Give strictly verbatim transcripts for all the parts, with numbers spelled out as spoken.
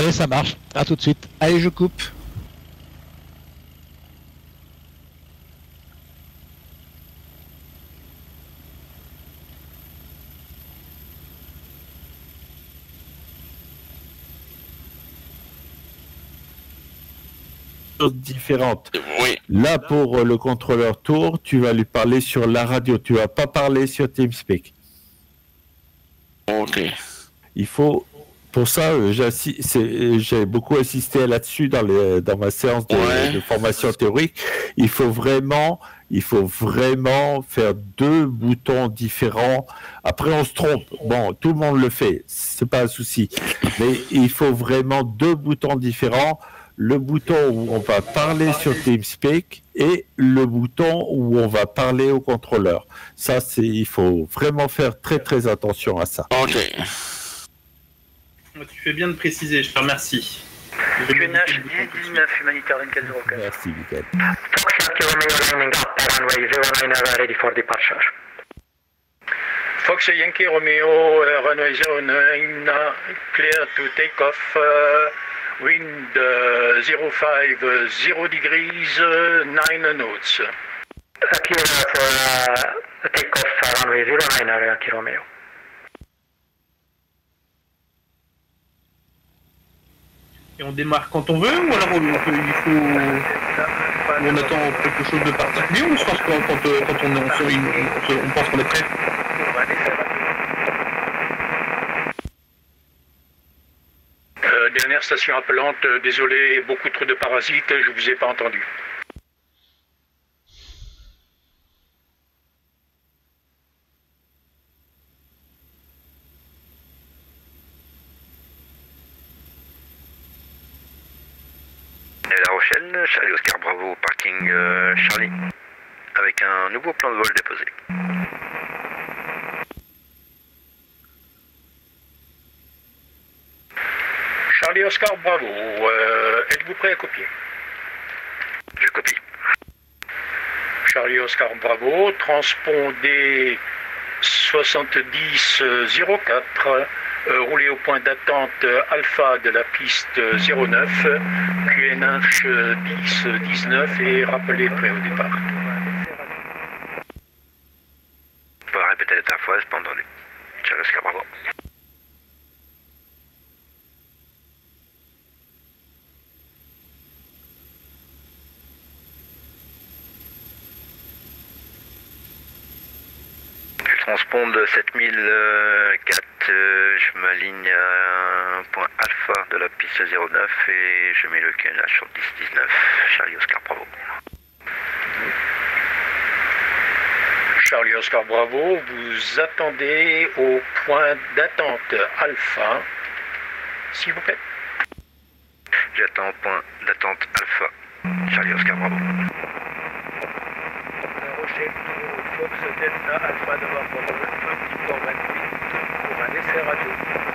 Allez, ça marche. À tout de suite. Allez, je coupe. Différentes. Oui. Là, pour le contrôleur tour, tu vas lui parler sur la radio. Tu vas pas parler sur TeamSpeak. Ok. Il faut, pour ça, j'ai beaucoup assisté là-dessus dans, les, dans ma séance de, ouais. de formation théorique. Il faut vraiment, il faut vraiment faire deux boutons différents. Après, on se trompe. Bon, tout le monde le fait, c'est pas un souci. Mais il faut vraiment deux boutons différents. Le bouton où on va parler sur TeamSpeak et le bouton où on va parler au contrôleur. Ça, c'est, il faut vraiment faire très très attention à ça. Ok. Tu fais bien de préciser, je te remercie. Q N H dix dix-neuf, humanitaire vingt-quatre zéro quatre. Merci, Miguel. Fox Yankee Romeo, uh, runway zero nine, uh, clear to take off, uh, wind uh, zero five, uh, zero degrees, uh, nine knots. Uh, clear for uh, take off, uh, runway zero nine, uh, Yankee Romeo. Et on démarre quand on veut, ou alors on peut, il faut... on attend quelque chose de particulier, ou on se pense quand, quand, quand on, on, une, on, on pense qu'on est prêt? Euh, dernière station appelante, euh, désolé, beaucoup trop de parasites, je vous ai pas entendu. La Rochelle, Charlie Oscar Bravo, parking euh, Charlie, avec un nouveau plan de vol déposé. Charlie Oscar Bravo, euh, êtes-vous prêt à copier? Je copie. Charlie Oscar Bravo, transpondez soixante-dix zéro quatre, euh, roulez au point d'attente alpha de la piste zéro neuf, Q N H dix dix-neuf et rappelez prêt au départ. Je peux répéter la dernière fois, j'ai pas entendu. Charlie Oscar Bravo. Transponde sept mille quatre, euh, je m'aligne à un point alpha de la piste zéro neuf et je mets le Q N H sur dix dix-neuf, Charlie Oscar Bravo. Charlie Oscar Bravo, vous attendez au point d'attente alpha, s'il vous plaît. J'attends au point d'attente alpha, Charlie Oscar Bravo. Fox Delta Alpha November Victor vingt-huit pour un essai radio.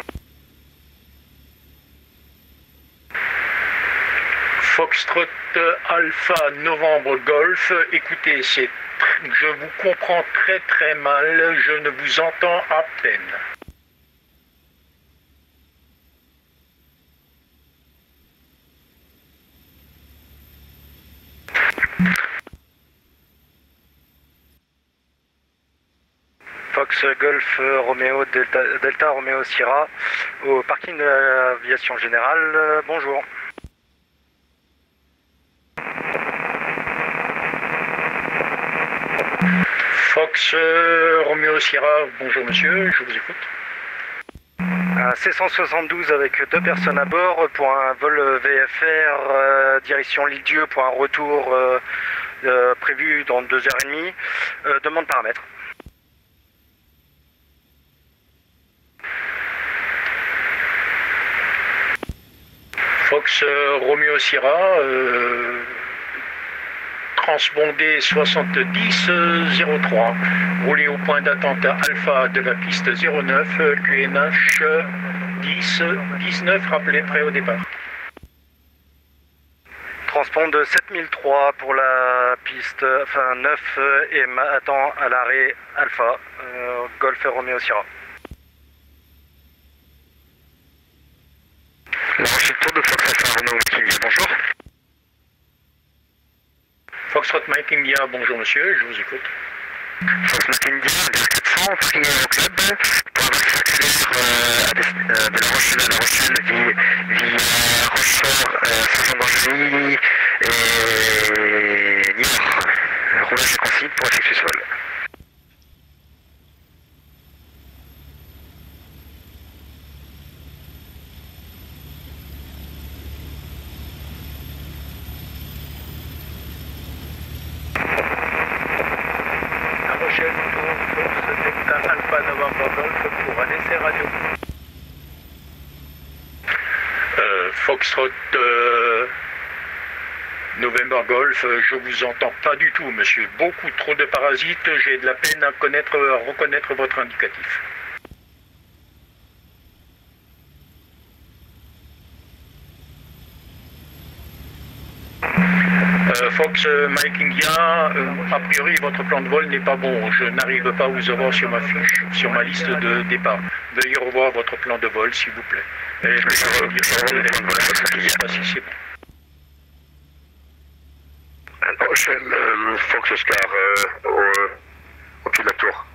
Foxtrot Alpha Novembre Golf, écoutez, c'est, je vous comprends très très mal, je ne vous entends à peine. Fox Golf Romeo Delta, Delta Romeo Sierra au parking de l'aviation générale. Euh, bonjour. Fox euh, Romeo Sierra, bonjour monsieur, je vous écoute. Un C cent soixante-douze avec deux personnes à bord pour un vol V F R euh, direction l'Île-Dieu pour un retour euh, euh, prévu dans deux heures trente. Euh, demande paramètres. Fox euh, Romeo Sierra, euh, transpondé soixante-dix zéro trois, roulez au point d'attente alpha de la piste zéro neuf, Q N H dix dix-neuf, rappelez prêt au départ. Transponde sept mille trois pour la piste enfin neuf et attend à l'arrêt alpha, euh, Golf Romeo Sierra. La Rochelle Tour de Fox Alpha Renault Making, bonjour. Foxtrot Mike India, bonjour monsieur, je vous écoute. Fox Making India, quatre cents, parking au club, pour avoir circulaire euh, euh, de La Rochelle à La Rochelle via, via Rochefort, euh, Saint-Jean-d'Angely et Niort. Roulage de consigne pour effectuer ce vol. Alpha November Golf pour un essai radio. Euh, Foxtrot euh, November Golf, je vous entends pas du tout, monsieur. Beaucoup trop de parasites, j'ai de la peine à, connaître, à reconnaître votre indicatif. Euh, Fox euh, Mike India, euh, a priori votre plan de vol n'est pas bon. Je n'arrive pas à vous avoir sur ma fiche, sur ma liste de départ. Veuillez revoir votre plan de vol, s'il vous plaît. Et je vais vous dire je ne sais pas si c'est bon. Alors, Rochelle, euh, Fox Oscar, euh, au, au pied de la tour.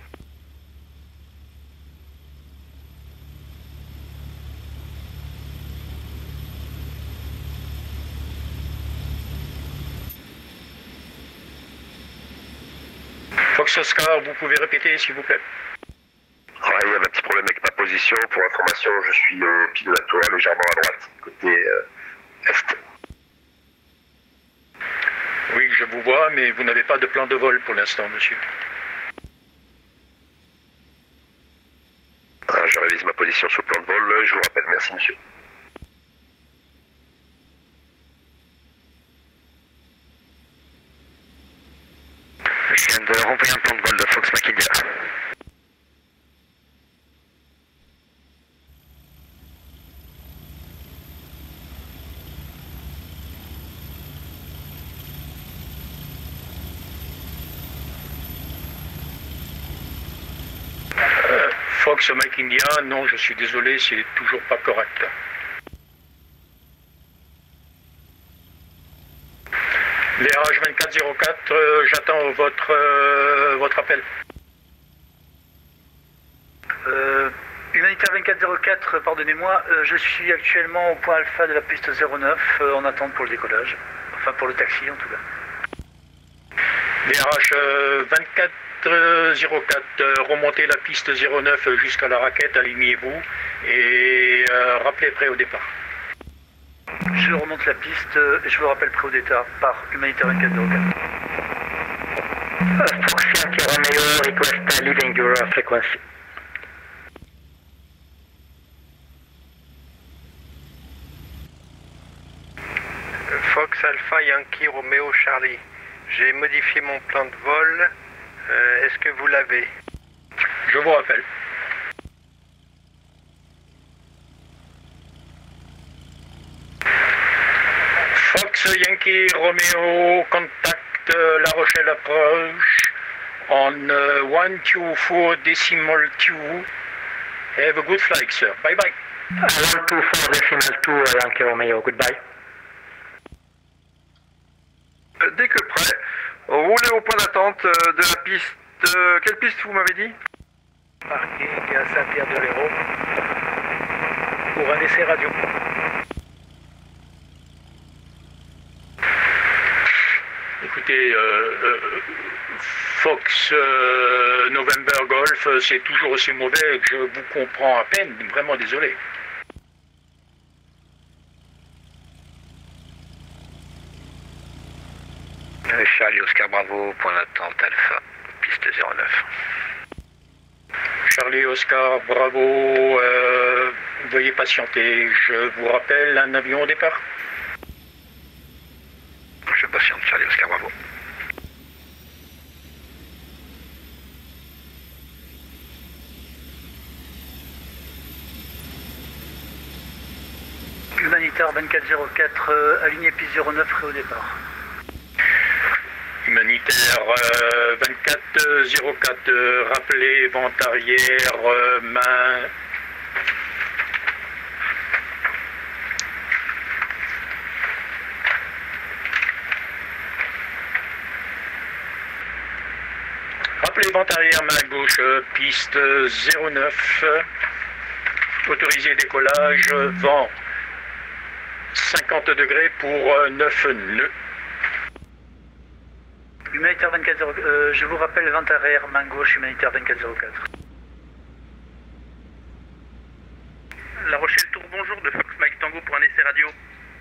Fox Oscar, vous pouvez répéter s'il vous plaît? Ouais, il y a un petit problème avec ma position. Pour information, je suis au pied de la tour, légèrement à droite, côté euh, est. Oui, je vous vois, mais vous n'avez pas de plan de vol pour l'instant, monsieur. Ah, je révise ma position sur le plan de vol, je vous rappelle. Merci, monsieur. Je viens de renvoyer un plan de vol de Fox Mike India. Euh, Fox Mike India, non, je suis désolé, c'est toujours pas correct. Les R H vingt-quatre zéro quatre, euh, j'attends votre, euh, votre appel. Euh, Humanitaire vingt-quatre zéro quatre, pardonnez-moi, euh, je suis actuellement au point alpha de la piste zéro neuf, euh, en attente pour le décollage. Enfin pour le taxi en tout cas. Les R H euh, vingt-quatre zéro quatre, euh, remontez la piste zéro neuf jusqu'à la raquette, alignez-vous et euh, rappelez prêt au départ. Je remonte la piste et je vous rappelle prêt au départ par Humanitaire vingt-quatre zéro quatre. Fox Yankee Romeo, request leaving your frequency. Fox Alpha Yankee Romeo Charlie. J'ai modifié mon plan de vol. Euh, Est-ce que vous l'avez? Je vous rappelle. Fox Yankee Romeo, contact euh, La Rochelle approche on uh, one two four decimal two. Have a good flight, sir. Bye bye. one two four decimal two, Yankee Romeo, goodbye. Dès que prêt, roulez au point d'attente de la piste. Euh, quelle piste vous m'avez dit? Parking à Saint-Pierre-de-l'Hérault pour un essai radio. Écoutez, euh, euh, Fox euh, November Golf, c'est toujours aussi mauvais que je vous comprends à peine, vraiment désolé. Charlie Oscar Bravo, point d'attente Alpha, piste zéro neuf. Charlie Oscar Bravo, euh, veuillez patienter, je vous rappelle un avion au départ. Je patiente, Charlie Oscar Bravo. Humanitaire vingt-quatre zéro quatre, euh, aligné piste zéro neuf, prêt au départ. Humanitaire euh, vingt-quatre zéro quatre, euh, rappelez vente arrière, euh, main. Rappelez vente arrière main gauche, piste zéro neuf, autorisé décollage, vent cinquante degrés pour neuf nœuds. Humanitaire vingt-quatre zéro quatre, euh, je vous rappelle vente arrière main gauche, humanitaire vingt-quatre zéro quatre. La Rochelle Tour, bonjour, de Fox Mike Tango pour un essai radio.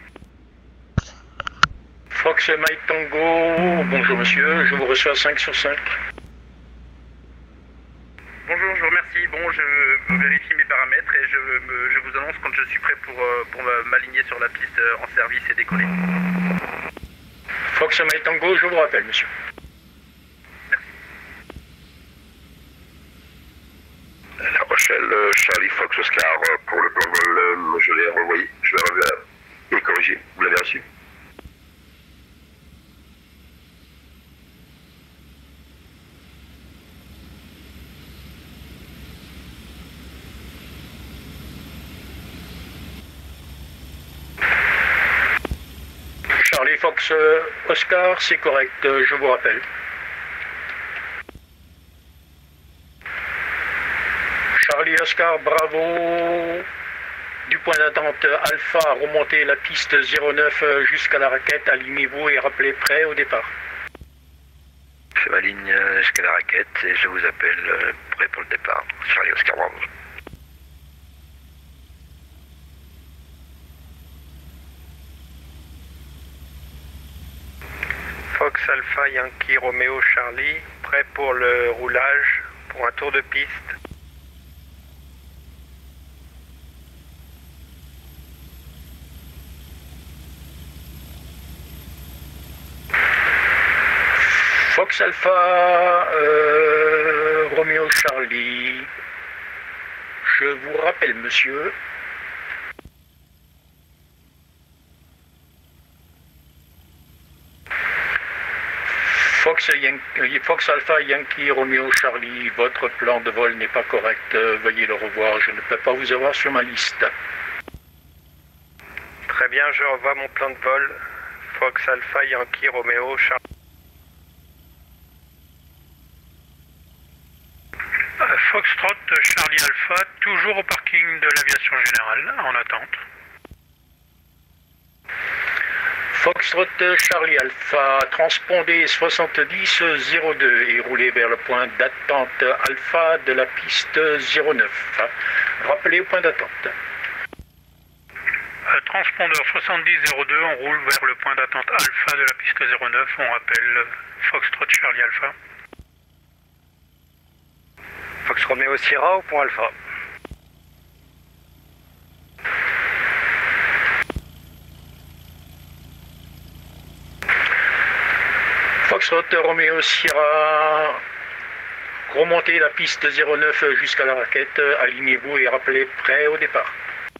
Fox Mike Tango, bonjour monsieur, je vous reçois cinq sur cinq. Bonjour, je vous remercie. Bon, je vérifie mes paramètres et je, me, je vous annonce quand je suis prêt pour, pour m'aligner sur la piste en service et décoller. Fox Mike Tango, je vous rappelle monsieur. La Rochelle, Charlie Fox Oscar, pour le plan de vol, je l'ai renvoyé, je l'ai revu et corrigé, vous l'avez reçu? Charlie Fox Oscar, c'est correct, je vous rappelle. Charlie Oscar, bravo. Du point d'attente Alpha, remontez la piste zéro neuf jusqu'à la raquette, alignez-vous et rappelez prêt au départ. Je m'aligne jusqu'à la raquette et je vous appelle prêt pour le départ. Charlie Oscar, bravo. Fox Alpha Yankee Romeo Charlie, prêt pour le roulage, pour un tour de piste. Fox Alpha euh, Romeo Charlie, je vous rappelle monsieur. Fox, Yankee, Fox Alpha Yankee Romeo Charlie, votre plan de vol n'est pas correct, veuillez le revoir, je ne peux pas vous avoir sur ma liste. Très bien, je revois mon plan de vol. Fox Alpha Yankee Romeo Charlie. Foxtrot Charlie Alpha, toujours au parking de l'aviation générale, en attente. Foxtrot Charlie Alpha, transpondez soixante-dix zéro deux et roulez vers le point d'attente Alpha de la piste zéro neuf. Rappelez au point d'attente. Euh, transpondeur soixante-dix zéro deux, on roule vers le point d'attente Alpha de la piste zéro neuf, on rappelle Foxtrot Charlie Alpha. Fox Romeo Sierra au point Alpha. Foxtrot Romeo Sierra, remontez la piste zéro neuf jusqu'à la raquette, alignez-vous et rappelez prêt au départ.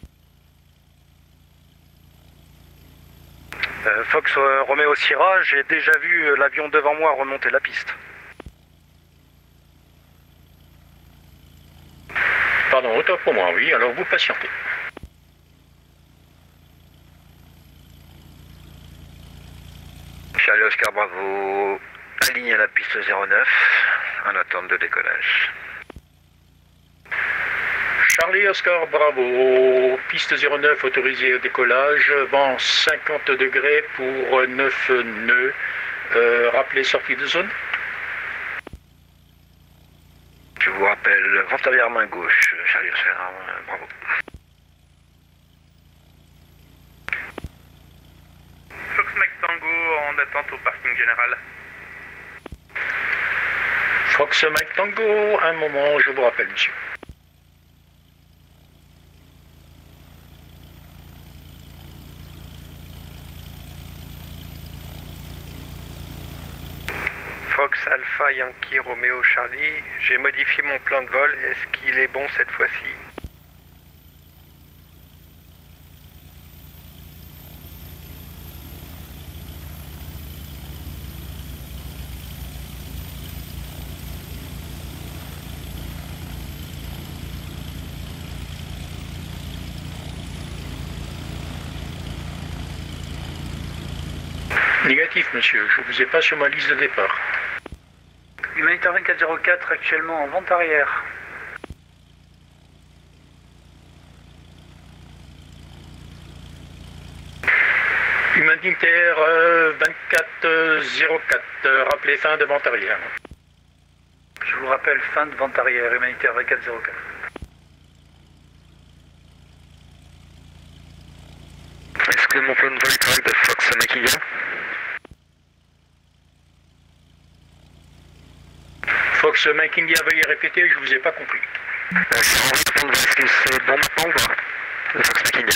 Euh, Fox euh, Romeo Sierra, j'ai déjà vu euh, l'avion devant moi remonter la piste. Pardon, autant pour moi, oui, alors vous patientez. Charlie Oscar, bravo. Aligne à la piste zéro neuf, en attente de décollage. Charlie Oscar, bravo. Piste zéro neuf autorisée au décollage, vent cinquante degrés pour neuf nœuds. Euh, rappelez sortie de zone. Je vous rappelle, vente arrière main gauche, Charlie Oscar, bravo. Fox Mike Tango en attente au parking général. Fox Mike Tango, un moment, je vous rappelle, monsieur. Fox Alpha Yankee Romeo Charlie, j'ai modifié mon plan de vol, est-ce qu'il est bon cette fois-ci? Négatif, monsieur, je vous ai pas sur ma liste de départ. Humanitaire vingt-quatre zéro quatre actuellement en vente arrière. Humanitaire euh, vingt-quatre zéro quatre, rappelez fin de vente arrière. Je vous rappelle fin de vente arrière, humanitaire vingt-quatre zéro quatre. Est-ce que mon plan de vol est correct de Fox Makinga? Fox Makinga, veuillez répéter, je vous ai pas compris. Euh, J'ai envie de prendre, est-ce que c'est bon maintenant ou pas? De Fox Makinga.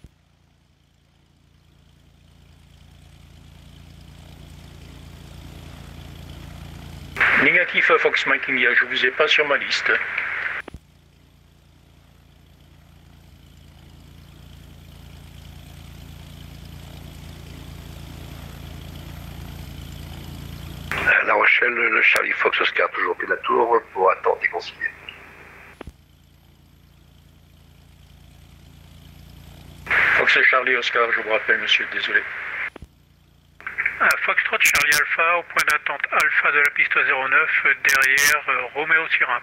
Négatif Fox Makinga, je vous ai pas sur ma liste. La Rochelle, le Charlie Fox Oscar, toujours pied de la tour pour attendre et concilier. Fox Charlie Oscar, je vous rappelle, monsieur, désolé. Ah, Foxtrot Charlie Alpha au point d'attente Alpha de la piste zéro neuf derrière euh, Roméo Sierra.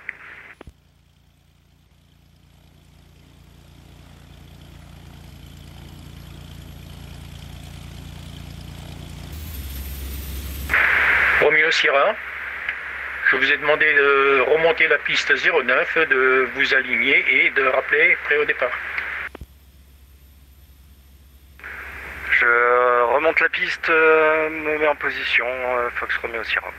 Roméo Sierra, je vous ai demandé de remonter la piste zéro neuf, de vous aligner et de rappeler prêt au départ. Je remonte la piste, euh, me mets en position, euh, Fox Romeo Sierra.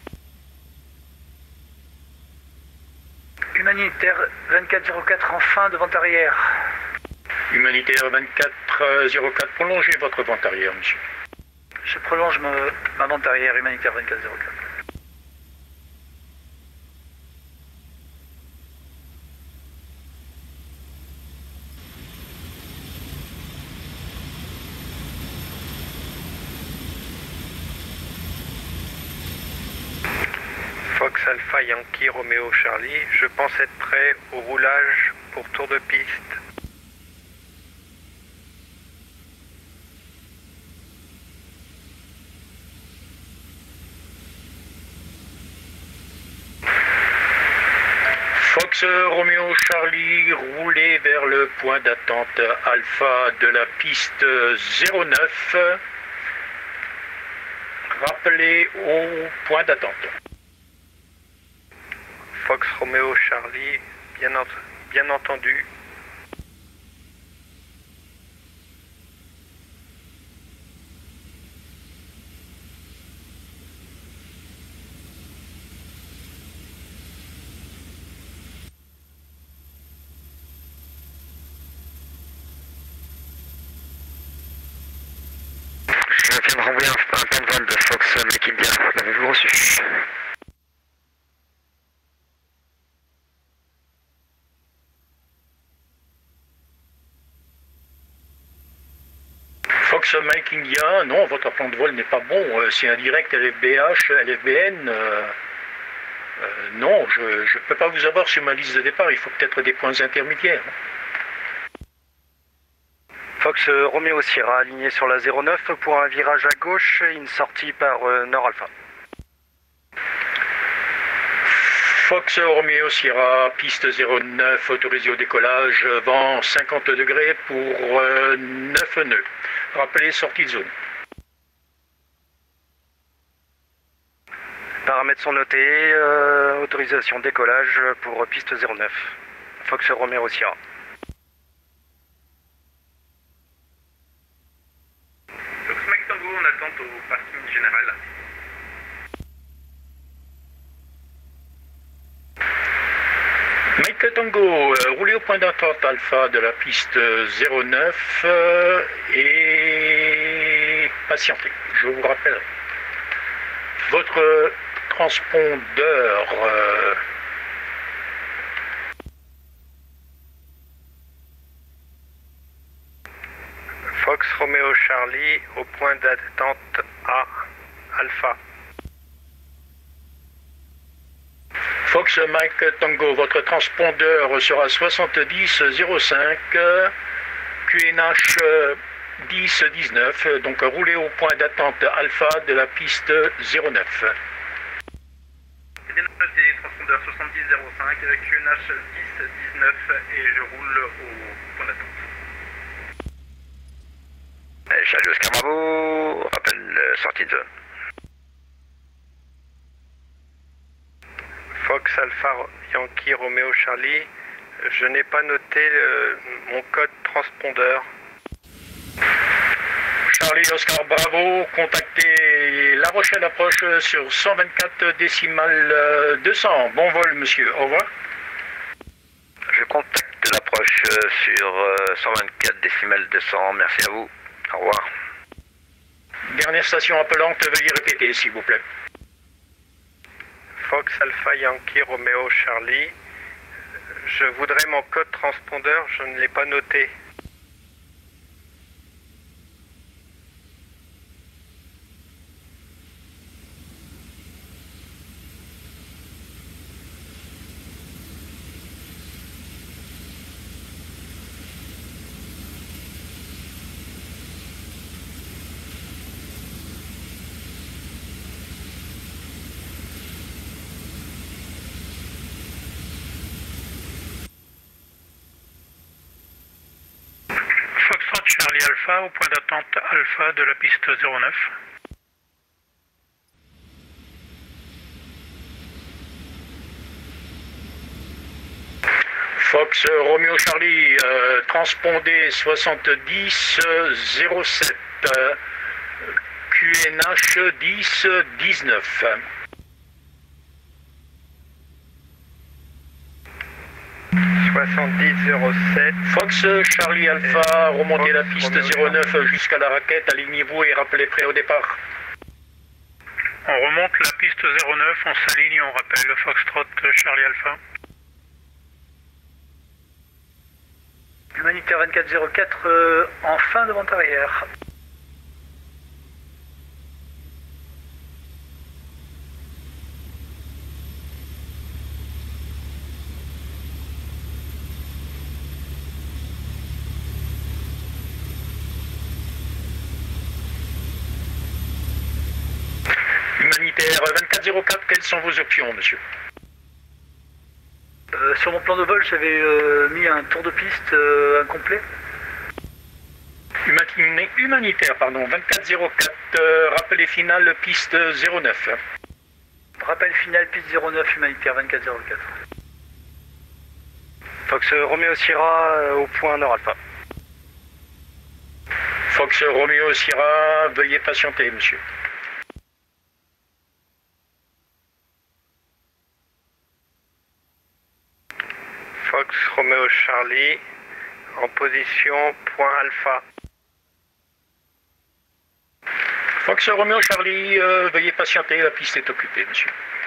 Humanitaire vingt-quatre zéro quatre en fin de vente arrière. Humanitaire vingt-quatre zéro quatre, prolongez votre vente arrière, monsieur. Je prolonge ma, ma vente arrière, humanitaire vingt-quatre zéro quatre. Fox Alpha Yankee Romeo Charlie, je pense être prêt au roulage pour tour de piste. Fox Romeo Charlie, roulez vers le point d'attente Alpha de la piste zéro neuf. Rappelez au point d'attente. Fox Romeo Charlie, bien, ent bien entendu. Je viens de renvoyer un, un plan de vol de Fox Makinga. L'avez-vous reçu? Fox Makinga, non, votre plan de vol n'est pas bon. Euh, C'est un direct L F B H, L F B N. Euh, euh, non, je ne peux pas vous avoir sur ma liste de départ. Il faut peut-être des points intermédiaires. Fox euh, Romeo Sierra aligné sur la zéro neuf pour un virage à gauche et une sortie par euh, Nord Alpha. Fox Romeo Sierra, piste zéro neuf, autorisé au décollage, vent cinquante degrés pour euh, neuf nœuds. Rappelez, sortie de zone. Paramètres sont notés, euh, autorisation décollage pour piste zéro neuf. Fox Romeo Sierra. Fox Mike Tango en attente au parking général. Mike Tango, euh, roulez au point d'attente Alpha de la piste zéro neuf euh, et patientez, je vous rappellerai. Votre transpondeur euh, Fox Romeo Charlie au point d'attente A Alpha. Fox Mike Tango, votre transpondeur sera soixante-dix zéro cinq, Q N H dix dix-neuf, donc roulez au point d'attente Alpha de la piste zéro neuf. transpondeur soixante-dix zéro cinq, Q N H dix dix-neuf et je roule au point d'attente. Charlie Oscar Bravo, rappel euh, sortie de zone. Fox Alpha Yankee Romeo Charlie, je n'ai pas noté euh, mon code transpondeur. Charlie Oscar Bravo, contactez La Rochelle approche sur cent vingt-quatre décimales deux cents. Bon vol monsieur, au revoir. Je contacte l'approche sur cent vingt-quatre décimales deux cents, merci à vous. Au revoir. Dernière station appelante, veuillez répéter s'il vous plaît. Fox Alpha Yankee Romeo Charlie, je voudrais mon code transpondeur, je ne l'ai pas noté. Foxtrot Charlie Alpha au point d'attente Alpha de la piste zéro neuf. Fox Romeo Charlie, euh, transpondé soixante-dix zéro sept, euh, Q N H dix dix-neuf. soixante-dix zéro sept. Fox Charlie Alpha, remontez la piste zéro neuf jusqu'à la raquette, alignez-vous et rappelez prêt au départ. On remonte la piste zéro neuf, on s'aligne, on rappelle le Foxtrot Charlie Alpha. Humanitaire vingt-quatre zéro quatre euh, en fin de vente arrière. Humanitaire vingt-quatre zéro quatre, quelles sont vos options, monsieur? Euh, sur mon plan de vol, j'avais euh, mis un tour de piste euh, incomplet. Humani- Humanitaire, pardon, vingt-quatre zéro quatre, euh, rappelé final, piste zéro neuf. Rappel final, piste zéro neuf, humanitaire vingt-quatre zéro quatre. Fox Romeo Sierra euh, au point Nord Alpha. Fox Romeo Sierra, veuillez patienter, monsieur. Fox Romeo Charlie, en position point Alpha. Fox Romeo Charlie, euh, veuillez patienter, la piste est occupée, monsieur.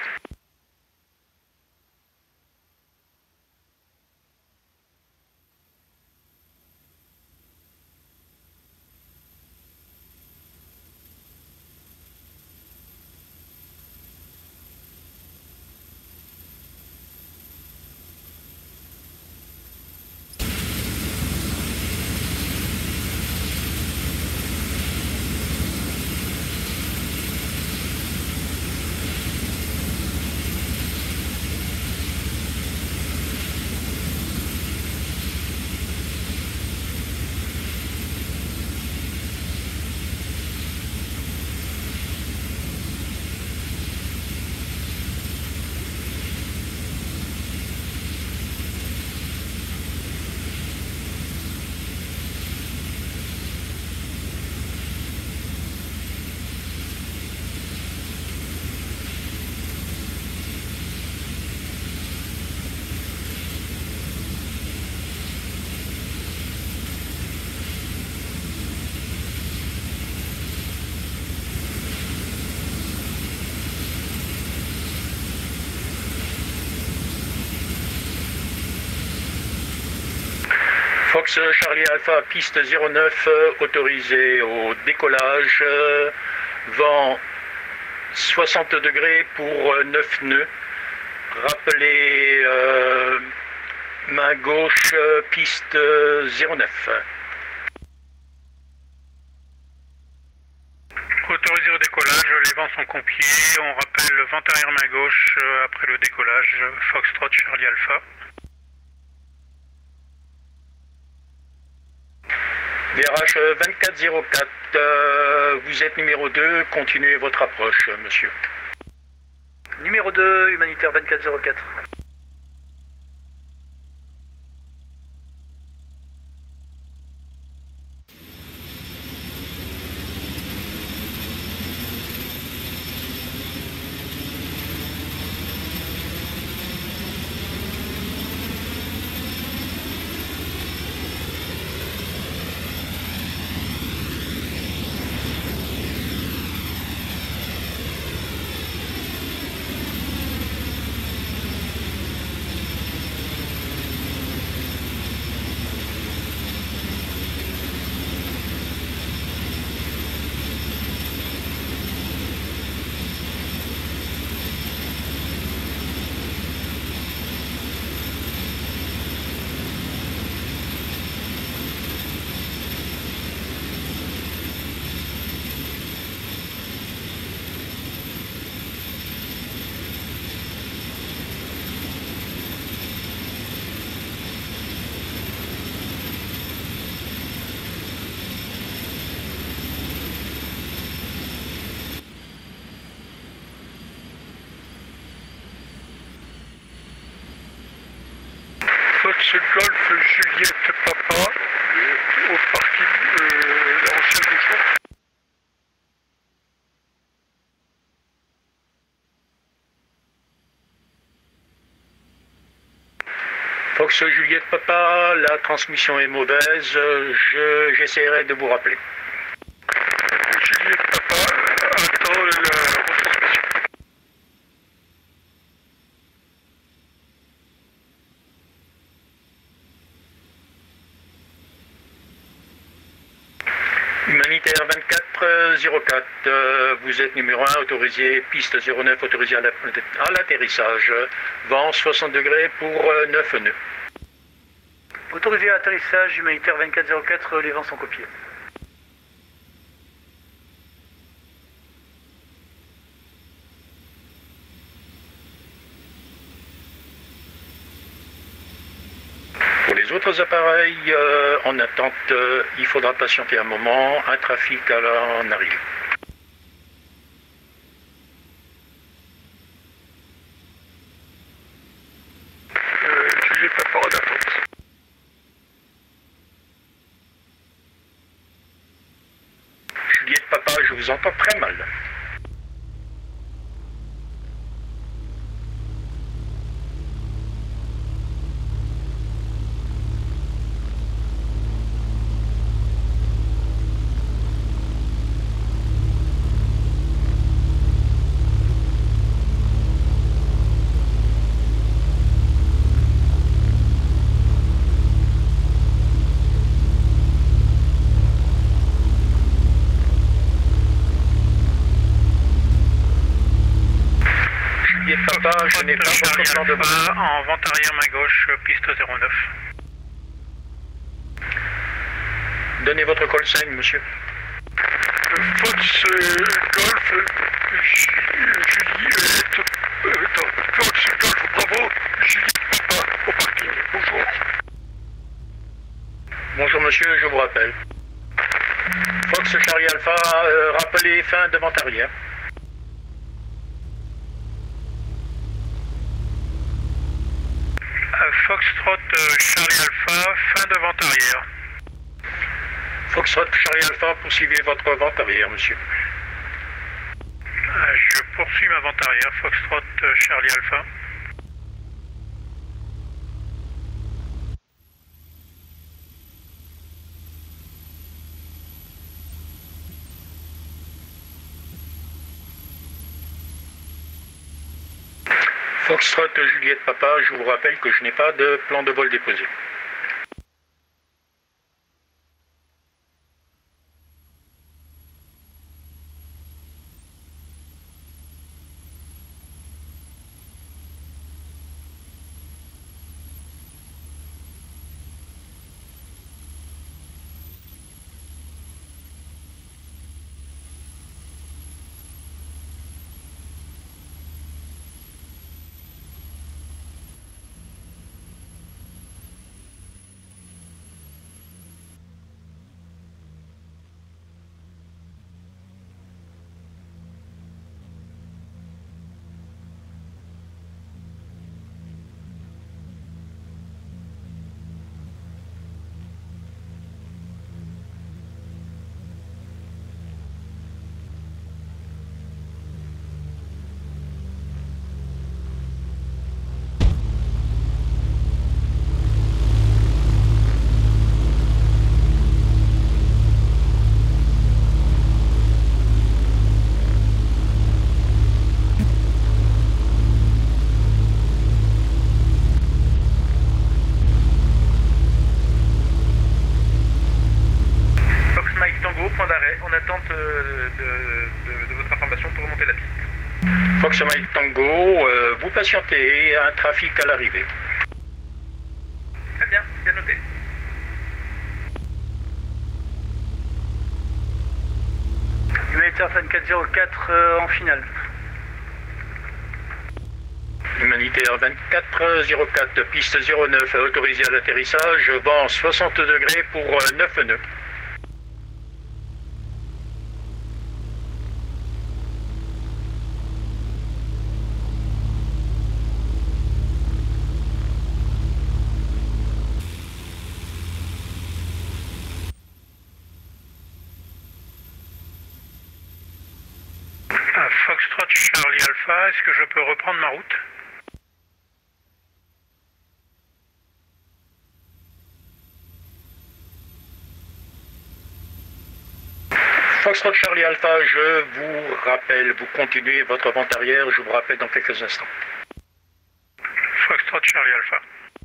Fox Charlie Alpha, piste zéro neuf, euh, autorisé au décollage, euh, vent soixante degrés pour euh, neuf nœuds. Rappelez euh, main gauche, euh, piste euh, zéro neuf. Autorisé au décollage, les vents sont compiés. On rappelle le vent arrière main gauche euh, après le décollage. Foxtrot Charlie Alpha. V R H vingt-quatre zéro quatre, euh, vous êtes numéro deux, continuez votre approche, monsieur. Numéro deux, humanitaire vingt-quatre zéro quatre. Fox Golf Juliette Papa au parking euh, La Rochelle de Champs. Fox Juliette Papa, la transmission est mauvaise, je, j'essaierai de vous rappeler. Juliette Papa, attends la retransmission. Humanitaire vingt-quatre zéro quatre, euh, vous êtes numéro un, autorisé, piste zéro neuf, autorisé à, la, à l'atterrissage, vent soixante degrés pour euh, neuf nœuds. Autorisé à atterrissage, humanitaire vingt-quatre zéro quatre, les vents sont copiés. Pour les autres appareils euh, en attente, euh, il faudra patienter un moment, un trafic en arrive. Euh, Juliette Papa en attente. Juliette Papa, je vous entends très mal. Papa, je n'ai pas votre plan de vol. En vente arrière main gauche, piste zéro neuf. Donnez votre call sign, monsieur. Fox euh, Golf Juliette euh, attends, Fox Golf Bravo Juliette Papa au parking. Bonjour. Bonjour monsieur, je vous rappelle. Fox Charlie Alpha, euh, rappelez fin de vente arrière. Foxtrot euh, Charlie Alpha, fin de vente arrière. Foxtrot Charlie Alpha, poursuivez votre vente arrière, monsieur. Euh, je poursuis ma vente arrière, Foxtrot euh, Charlie Alpha. Foxtrot Juliette Papa, je vous rappelle que je n'ai pas de plan de vol déposé. point d'arrêt en attente euh, de, de, de votre information pour remonter la piste. Fox Mike Tango, euh, vous patientez, un trafic à l'arrivée. Très bien, bien noté. Humanitaire vingt-quatre zéro quatre euh, en finale. Humanitaire vingt-quatre zéro quatre, piste zéro neuf, autorisé à l'atterrissage, vent soixante degrés pour neuf nœuds. À Foxtrot Charlie Alpha, est-ce que je peux reprendre ma route? Foxtrot Charlie Alpha, je vous rappelle, vous continuez votre vente arrière, je vous rappelle dans quelques instants. Foxtrot Charlie Alpha.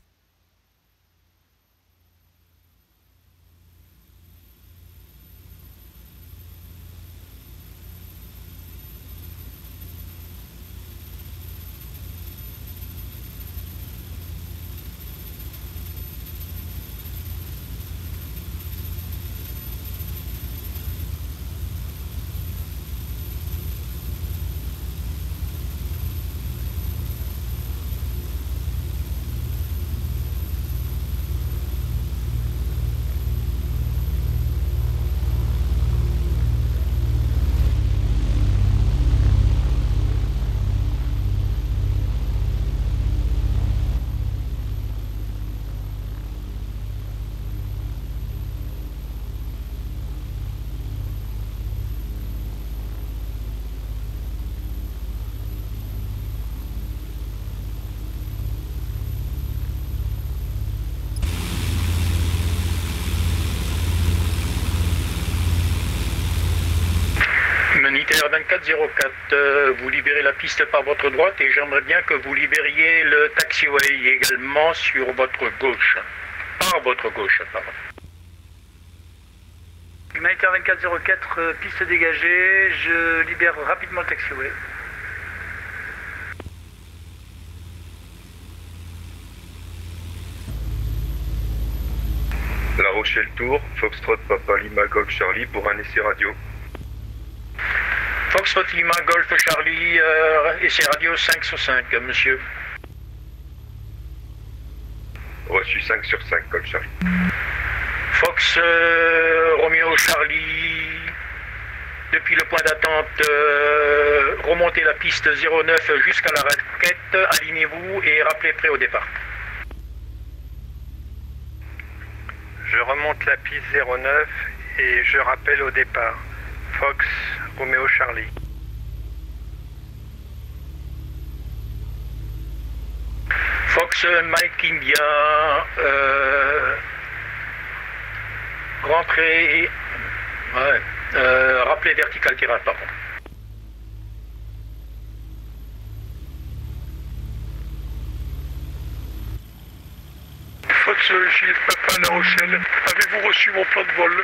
Humanitaire vingt-quatre zéro quatre, euh, vous libérez la piste par votre droite et j'aimerais bien que vous libériez le taxiway également sur votre gauche. Par votre gauche, pardon. Humanitaire vingt-quatre zéro quatre, euh, piste dégagée, je libère rapidement le taxiway. La Rochelle Tour, Foxtrot Papa Lima Golf Charlie pour un essai radio. Foxtrot Lima Golf Charlie, euh, essai radio cinq sur cinq, monsieur. Reçu cinq sur cinq, Golf Charlie. Fox euh, Romeo Charlie, depuis le point d'attente, euh, remontez la piste zéro neuf jusqu'à la raquette, alignez-vous et rappelez prêt au départ. Je remonte la piste zéro neuf et je rappelle au départ. Fox Romeo Charlie. Fox Mike India, euh, rentrée, ouais, euh, rappelez vertical tirage, pardon. Fox Gilles Papa La Rochelle, avez-vous reçu mon plan de vol?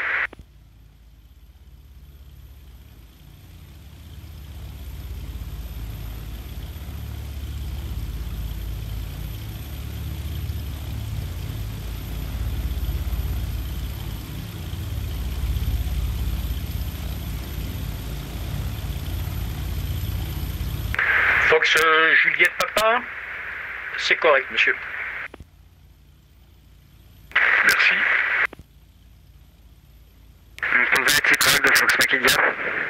Fox Juliette Papa, c'est correct, monsieur. Merci. C'est correct de Fox Mike India.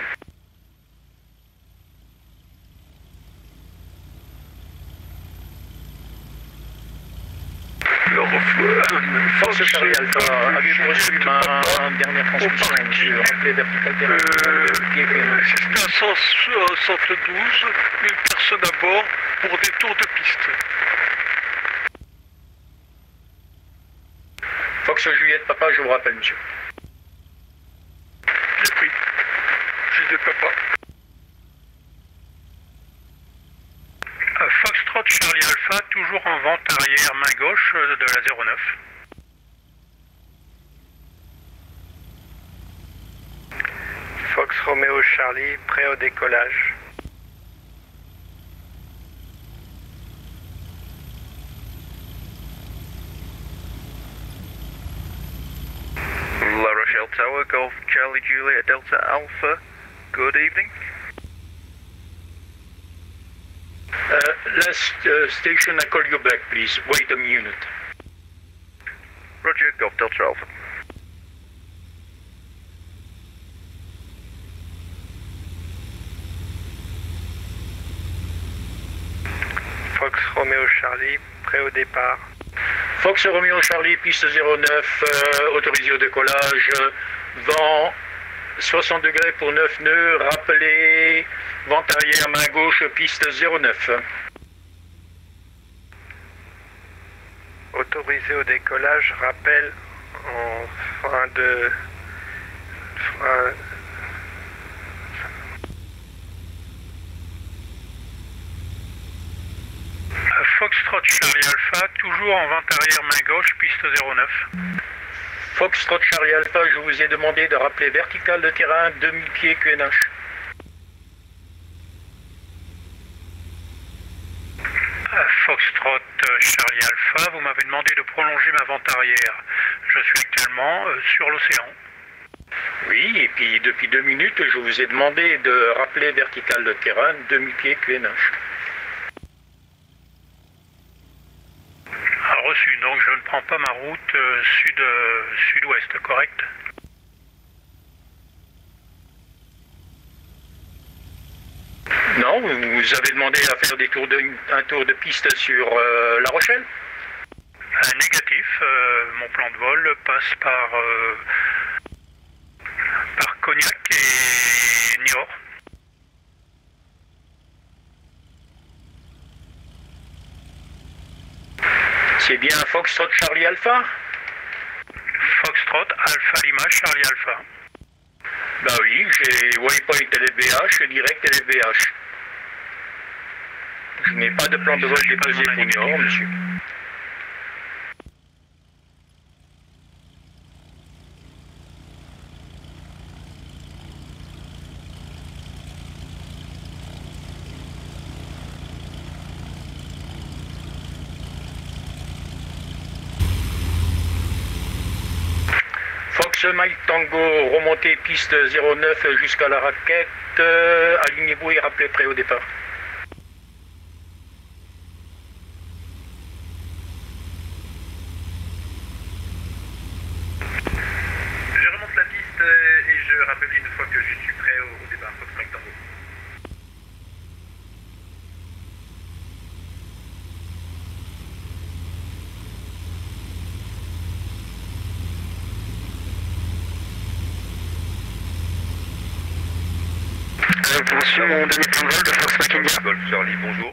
Fox Charlie Alpha, avez-vous reçu ma dernière transmission, monsieur? Rappelez vertical tirage. C'est un centre douze, une personne à bord pour des tours de piste. Fox Juliette Papa, je vous rappelle, monsieur. J'ai pris. Juliette Papa. Foxtrot Charlie Alpha, toujours en vente arrière main gauche de la zéro neuf. Fox Romeo Charlie, prêt au décollage. La Rochelle Tower, Golf Charlie Juliet Delta Alpha, good evening. Uh, last uh, station, I call you back, please. Wait a minute. Roger, Golf Delta Alpha. Fox Romeo Charlie, prêt au départ. Fox Romeo Charlie, piste zéro neuf, euh, autorisé au décollage, vent soixante degrés pour neuf nœuds, rappelez, vent arrière, main gauche, piste zéro neuf. Autorisé au décollage, rappel en frein de... frein... Foxtrot Charlie Alpha, toujours en vent arrière main gauche, piste zéro neuf. Foxtrot Charlie Alpha, je vous ai demandé de rappeler vertical de terrain, deux mille pieds Q N H. Foxtrot Charlie Alpha, vous m'avez demandé de prolonger ma vente arrière. Je suis actuellement euh, sur l'océan. Oui, et puis depuis deux minutes, je vous ai demandé de rappeler vertical de terrain, deux mille pieds Q N H. Reçu, donc je ne prends pas ma route euh, sud, euh, sud-ouest, correct? Non, vous avez demandé à faire des tours de, un tour de piste sur euh, La Rochelle? Un négatif, euh, mon plan de vol passe par, euh, par Cognac et Niort. C'est bien Foxtrot Charlie Alpha? Foxtrot Alpha Lima Charlie Alpha. Bah oui, j'ai Waypoint L F B H, direct L F B H. Je n'ai pas de plan de vol déposé pour Niort, monsieur. Fox Mike Tango, remontez piste zéro neuf jusqu'à la raquette, euh, alignez-vous et rappelez prêt au départ. Je remonte la piste et je rappelle une fois que je suis prêt au, au départ, Fox Mike Tango. Poursuis mon demi-plan de vol de Fox Mike India. Golf Charlie, bonjour.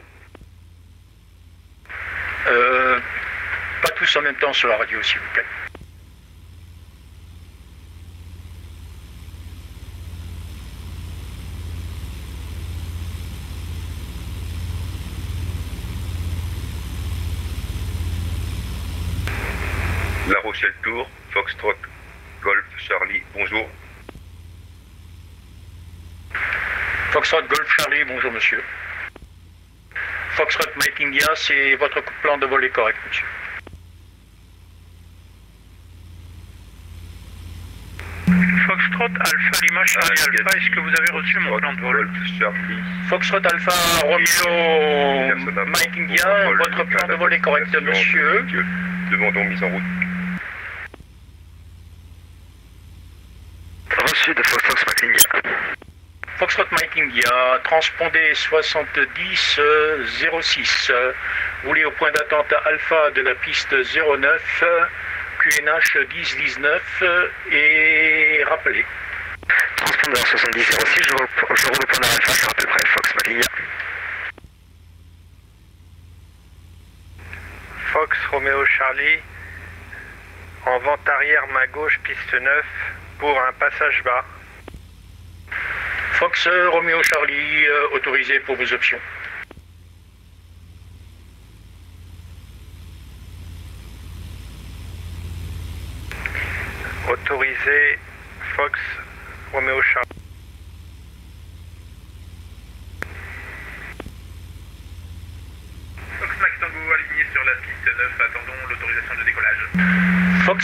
Euh, pas tous en même temps sur la radio, s'il vous plaît. La Rochelle Tour, Foxtrot, Golf Charlie, bonjour. Foxtrot Golf Charlie, bonjour monsieur. Foxtrot Mike India, c'est votre plan de vol est correct, monsieur. Foxtrot Alpha Lima Charlie Alpha, est-ce que vous avez reçu mon plan de vol? Foxtrot Alpha Romeo Mike India, votre plan de vol est correct, monsieur. Demandons mise en route. Reçu de Fox Mike India. Foxtrot Mike India, transpondé soixante-dix zéro six. Roulez au point d'attente alpha de la piste zéro neuf, Q N H dix dix-neuf et rappelez. Transpondeur soixante-dix zéro six, je roule au point d'alpha, c'est à peu près Fox Mike India. Fox Romeo Charlie, en vente arrière main gauche piste neuf pour un passage bas. Fox Romeo Charlie, euh, autorisé pour vos options. Autorisé Fox Romeo Charlie.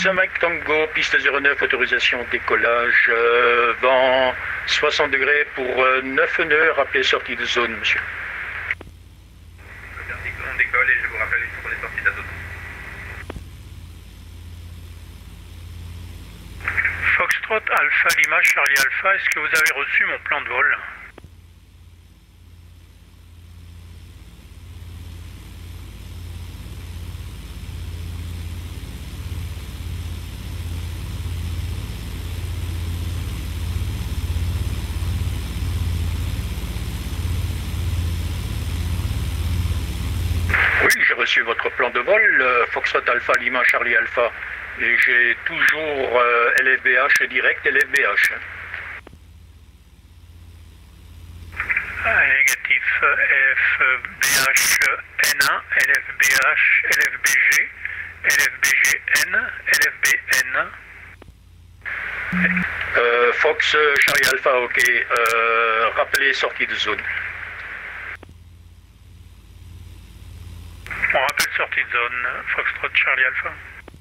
Fox Mike Tango, piste zéro neuf, autorisation décollage, euh, vent soixante degrés pour euh, neuf nœuds, rappelez sortie de zone, monsieur. On décolle et je vous rappelle une fois qu'on est sorti de la zone. Foxtrot Alpha Lima Charlie Alpha, est-ce que vous avez reçu mon plan de vol? Oui, j'ai reçu votre plan de vol, euh, Foxtrot Alpha Lima Charlie Alpha, et j'ai toujours euh, L F B H direct, L F B H. Ah, négatif, F B H N un, L F B H, L F B G, L F B G N, L F B N. Euh, Fox euh, Charlie Alpha, ok, euh, rappelez sortie de zone. On rappelle sortie de zone, Foxtrot Charlie Alpha.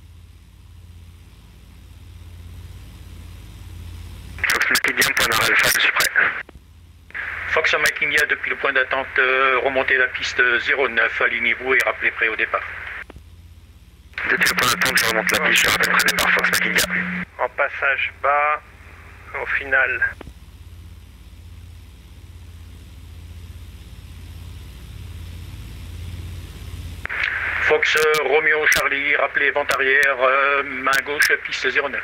Fox Mac India, point nord Alpha, je suis prêt. Fox Mike India, depuis le point d'attente, euh, remontez la piste zéro neuf, alignez-vous et rappelez prêt au départ. Depuis le point d'attente, je remonte la piste, je rappelle prêt au départ, Fox Mac India. En passage bas, au final. Fox euh, Romeo Charlie, rappelez vent arrière, euh, main gauche, piste zéro neuf.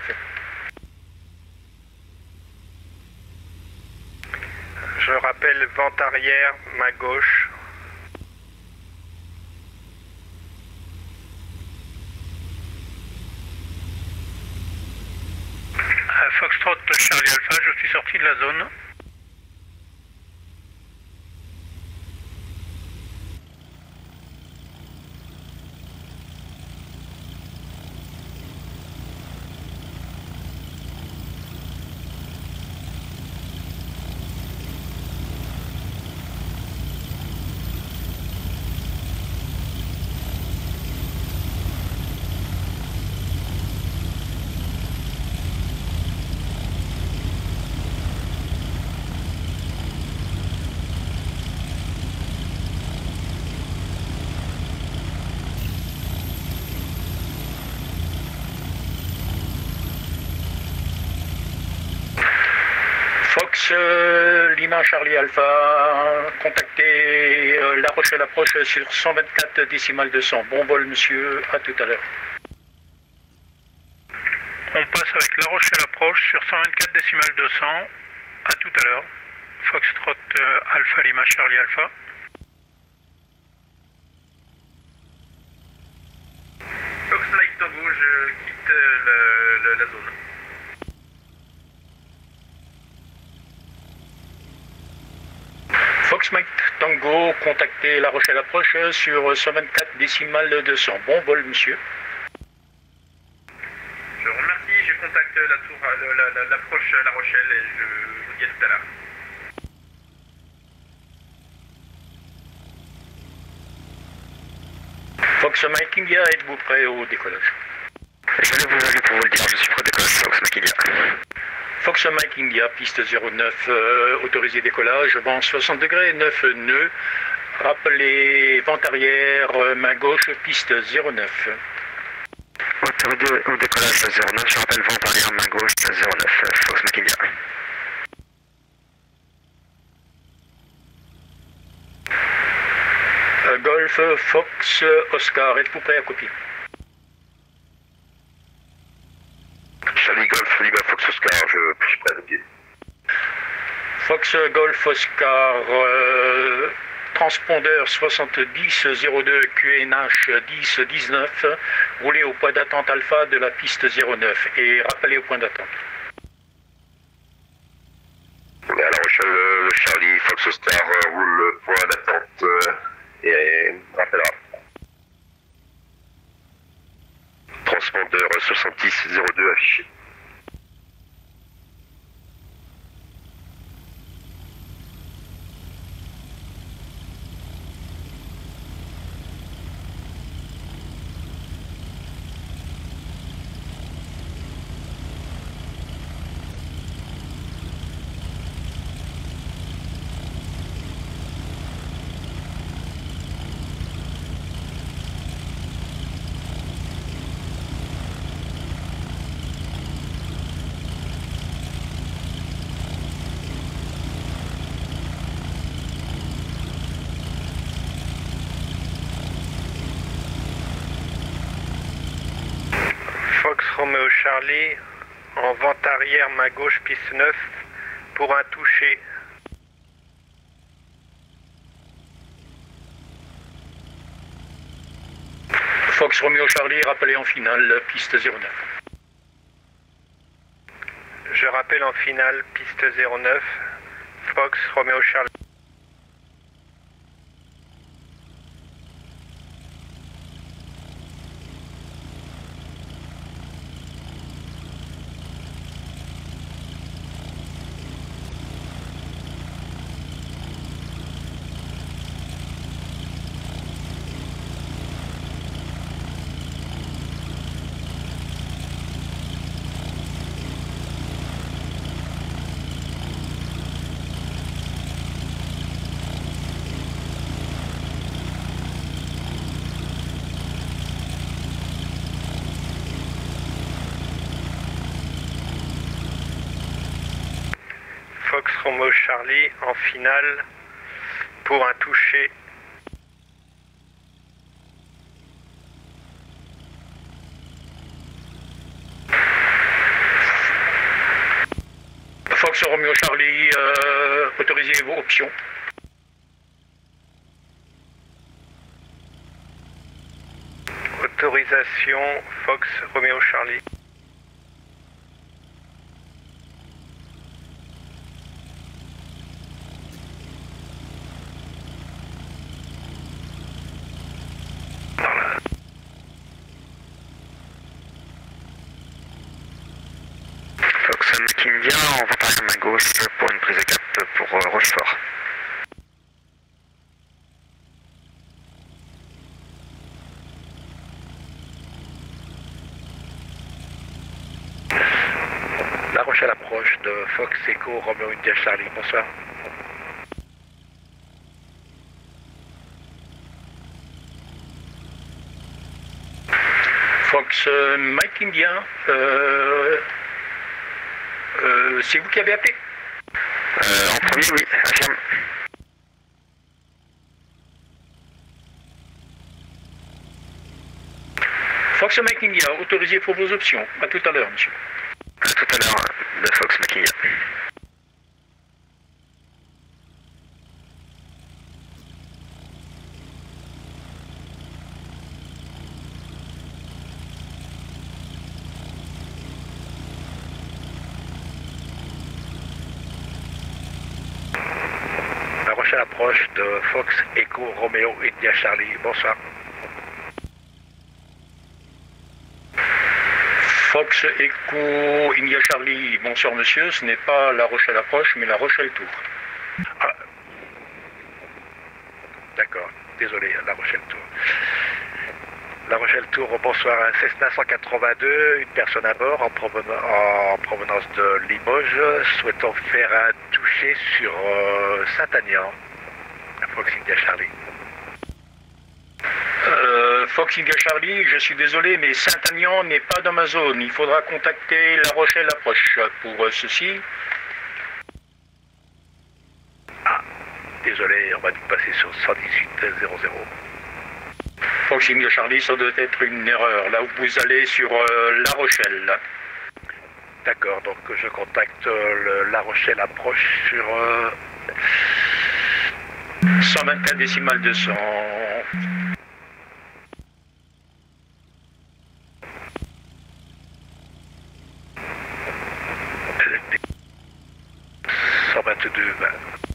Je rappelle vent arrière, main gauche. Euh, Foxtrot Charlie Alpha, je suis sorti de la zone. Fox euh, Lima Charlie Alpha, contactez euh, La Rochelle approche sur cent vingt-quatre décimales deux cents. Bon vol monsieur, à tout à l'heure. On passe avec La Rochelle approche sur cent vingt-quatre décimales deux cents. À tout à l'heure. Foxtrot euh, Alpha Lima Charlie Alpha. Fox Mike Tango, je quitte le, le, la zone. Fox Mike Tango, contactez La Rochelle approche sur cent vingt-quatre décimales deux cents. Bon vol monsieur. Je vous remercie, je contacte la tour, la, la, l'approche La Rochelle et je vous dis à tout à l'heure. Fox Mike India, êtes-vous prêt au décollage? Je vais vous appeler pour vous le dire, je suis prêt au décollage, Fox Mac India. Fox Mike India, piste zéro neuf, euh, autorisé décollage, vent soixante degrés, neuf nœuds. Rappelez vent arrière, euh, main gauche, piste zéro neuf. Autorisé au décollage zéro neuf, je rappelle vent arrière, main gauche, zéro neuf, Fox Mac India. Euh, Golf, Fox, Oscar, êtes-vous prêt à copier? Charlie Golf, Lima Fox Oscar, je suis prêt à copier. Fox, Golf, Oscar, euh, transpondeur soixante-dix zéro deux Q N H dix dix-neuf, roulez au point d'attente alpha de la piste zéro neuf et rappelez au point d'attente. Mais à La Rochelle, le Charlie Fox Oscar roule le point d'attente euh, et rappellera. Transpondeur soixante-dix zéro deux affiché. Charlie, en vente arrière, main gauche, piste neuf, pour un toucher. Fox Romeo Charlie, rappelé en finale, piste zéro neuf. Je rappelle en finale, piste zéro neuf, Fox Romeo Charlie. Fox Romeo Charlie en finale pour un toucher. Fox Romeo Charlie, euh, autorisez vos options. Autorisation Fox Romeo Charlie. Fox India en vente arrière main gauche pour une prise de cap pour euh, Rochefort. La Rochelle approche de Fox Echo Romeo India Charlie, bonsoir. Fox euh, Mike India, euh, euh, c'est vous qui avez appelé? Euh, en premier, oui, affirme. Fox Mike India, autorisez pour vos options. À tout à l'heure, monsieur. À tout à l'heure, de Fox Maquilla. La Rochelle approche de Fox Echo Romeo India Charlie, bonsoir. Fox Echo India Charlie, bonsoir monsieur, ce n'est pas La Rochelle approche, mais La Rochelle Tour. Ah. D'accord, désolé, La Rochelle Tour. La Rochelle Tour, bonsoir, un Cessna cent quatre-vingt-deux, une personne à bord en, provenance, en provenance de Limoges, souhaitant faire un toucher sur euh, Saint-Agnan. Fox India Charlie. Euh, Fox India Charlie, je suis désolé, mais Saint-Agnan n'est pas dans ma zone. Il faudra contacter La Rochelle approche pour euh, ceci. Ah, désolé, on va nous passer sur cent dix-huit zéro zéro. Fox India Charlie, ça doit être une erreur. Là où vous allez sur euh, La Rochelle. D'accord, donc je contacte euh, le La Rochelle approche sur euh... cent vingt-quatre décimales deux cents. cent vingt-deux. Ben...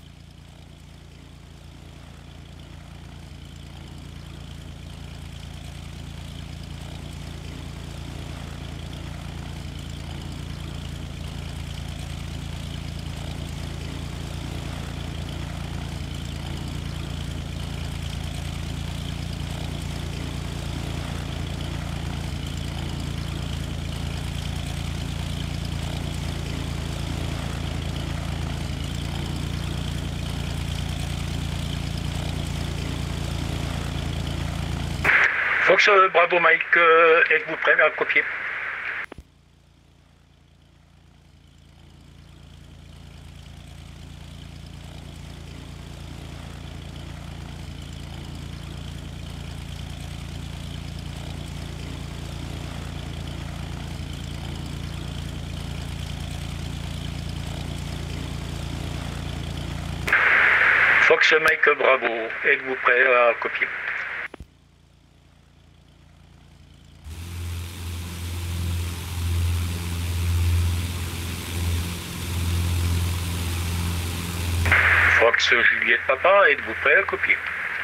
Fox, euh, bravo Mike, euh, êtes-vous prêt à copier? Fox Mike Bravo, êtes-vous prêt à copier? Fox Juliette Papa, êtes-vous prêt à copier?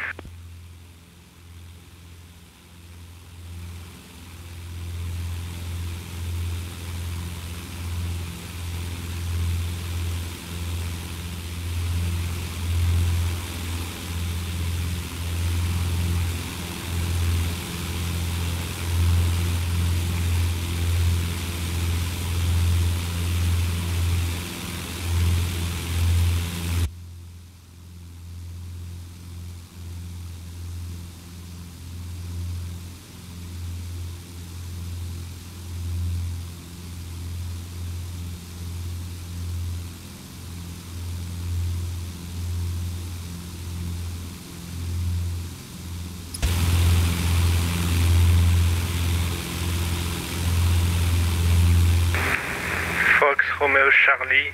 Fox Romeo Charlie.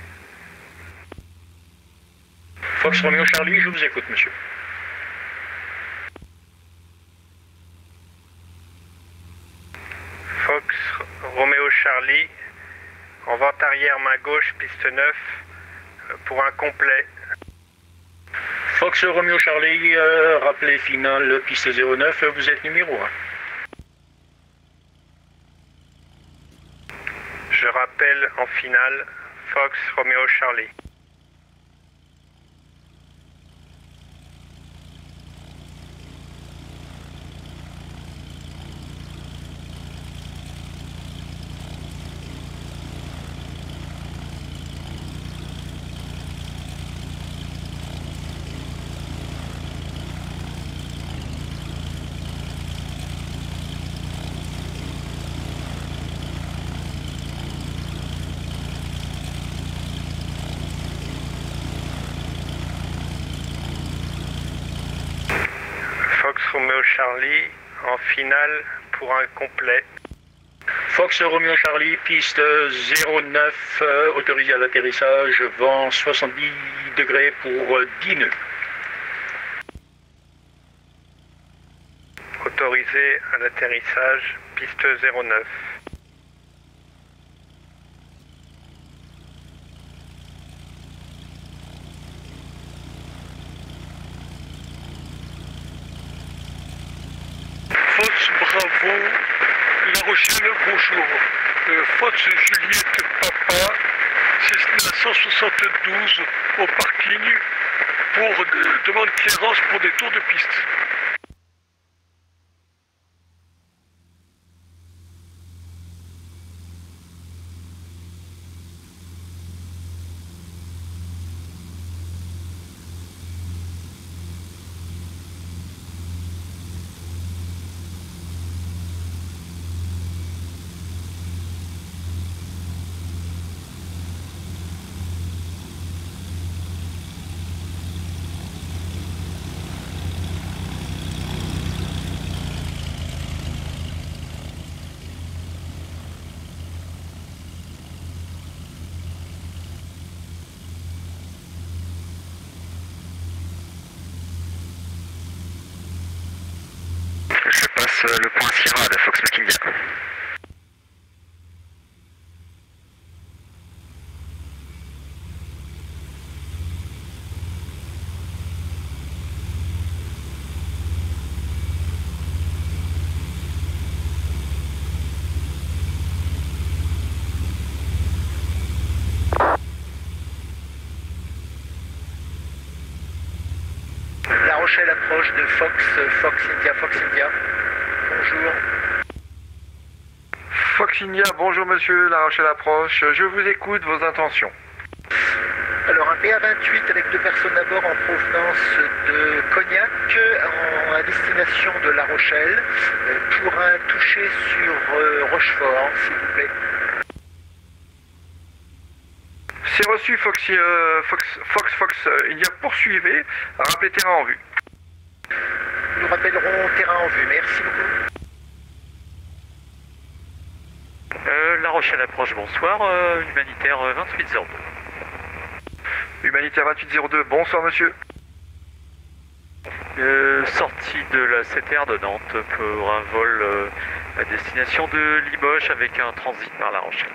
Fox Romeo Charlie, je vous écoute, monsieur. Fox Romeo Charlie. En vente arrière main gauche, piste neuf, pour un complet. Fox Romeo Charlie, euh, rappelé final, piste zéro neuf, vous êtes numéro un. Je rappelle en finale, Fox Romeo Charlie. Fox Romeo Charlie en finale pour un complet. Fox Romeo Charlie, piste zéro neuf, euh, autorisé à l'atterrissage, vent soixante-dix degrés pour euh, dix nœuds. Autorisé à l'atterrissage, piste zéro neuf. Fox Bravo, La Rochelle, bonjour. Euh, Fox Juliette Papa, Cessna cent soixante-douze au parking pour de, demande clearance pour des tours de piste. Je passe le point Sierra de Fox Mike India. La Rochelle approche de Fox, Fox India, Fox India. Bonjour. Fox India, bonjour monsieur, La Rochelle approche. Je vous écoute, vos intentions. Alors un P A vingt-huit avec deux personnes à bord en provenance de Cognac en, à destination de La Rochelle euh, pour un toucher sur euh, Rochefort, s'il vous plaît. C'est reçu Fox, euh, Fox, Fox, Fox euh, India, poursuivez, rappelez terrain en vue. Nous rappellerons terrain en vue, merci beaucoup. Euh, La Rochelle approche, bonsoir, euh, humanitaire vingt-huit zéro deux. Humanitaire vingt-huit zéro deux, bonsoir monsieur. Euh, sortie de la C T R de Nantes pour un vol euh, à destination de Limoges avec un transit par La Rochelle.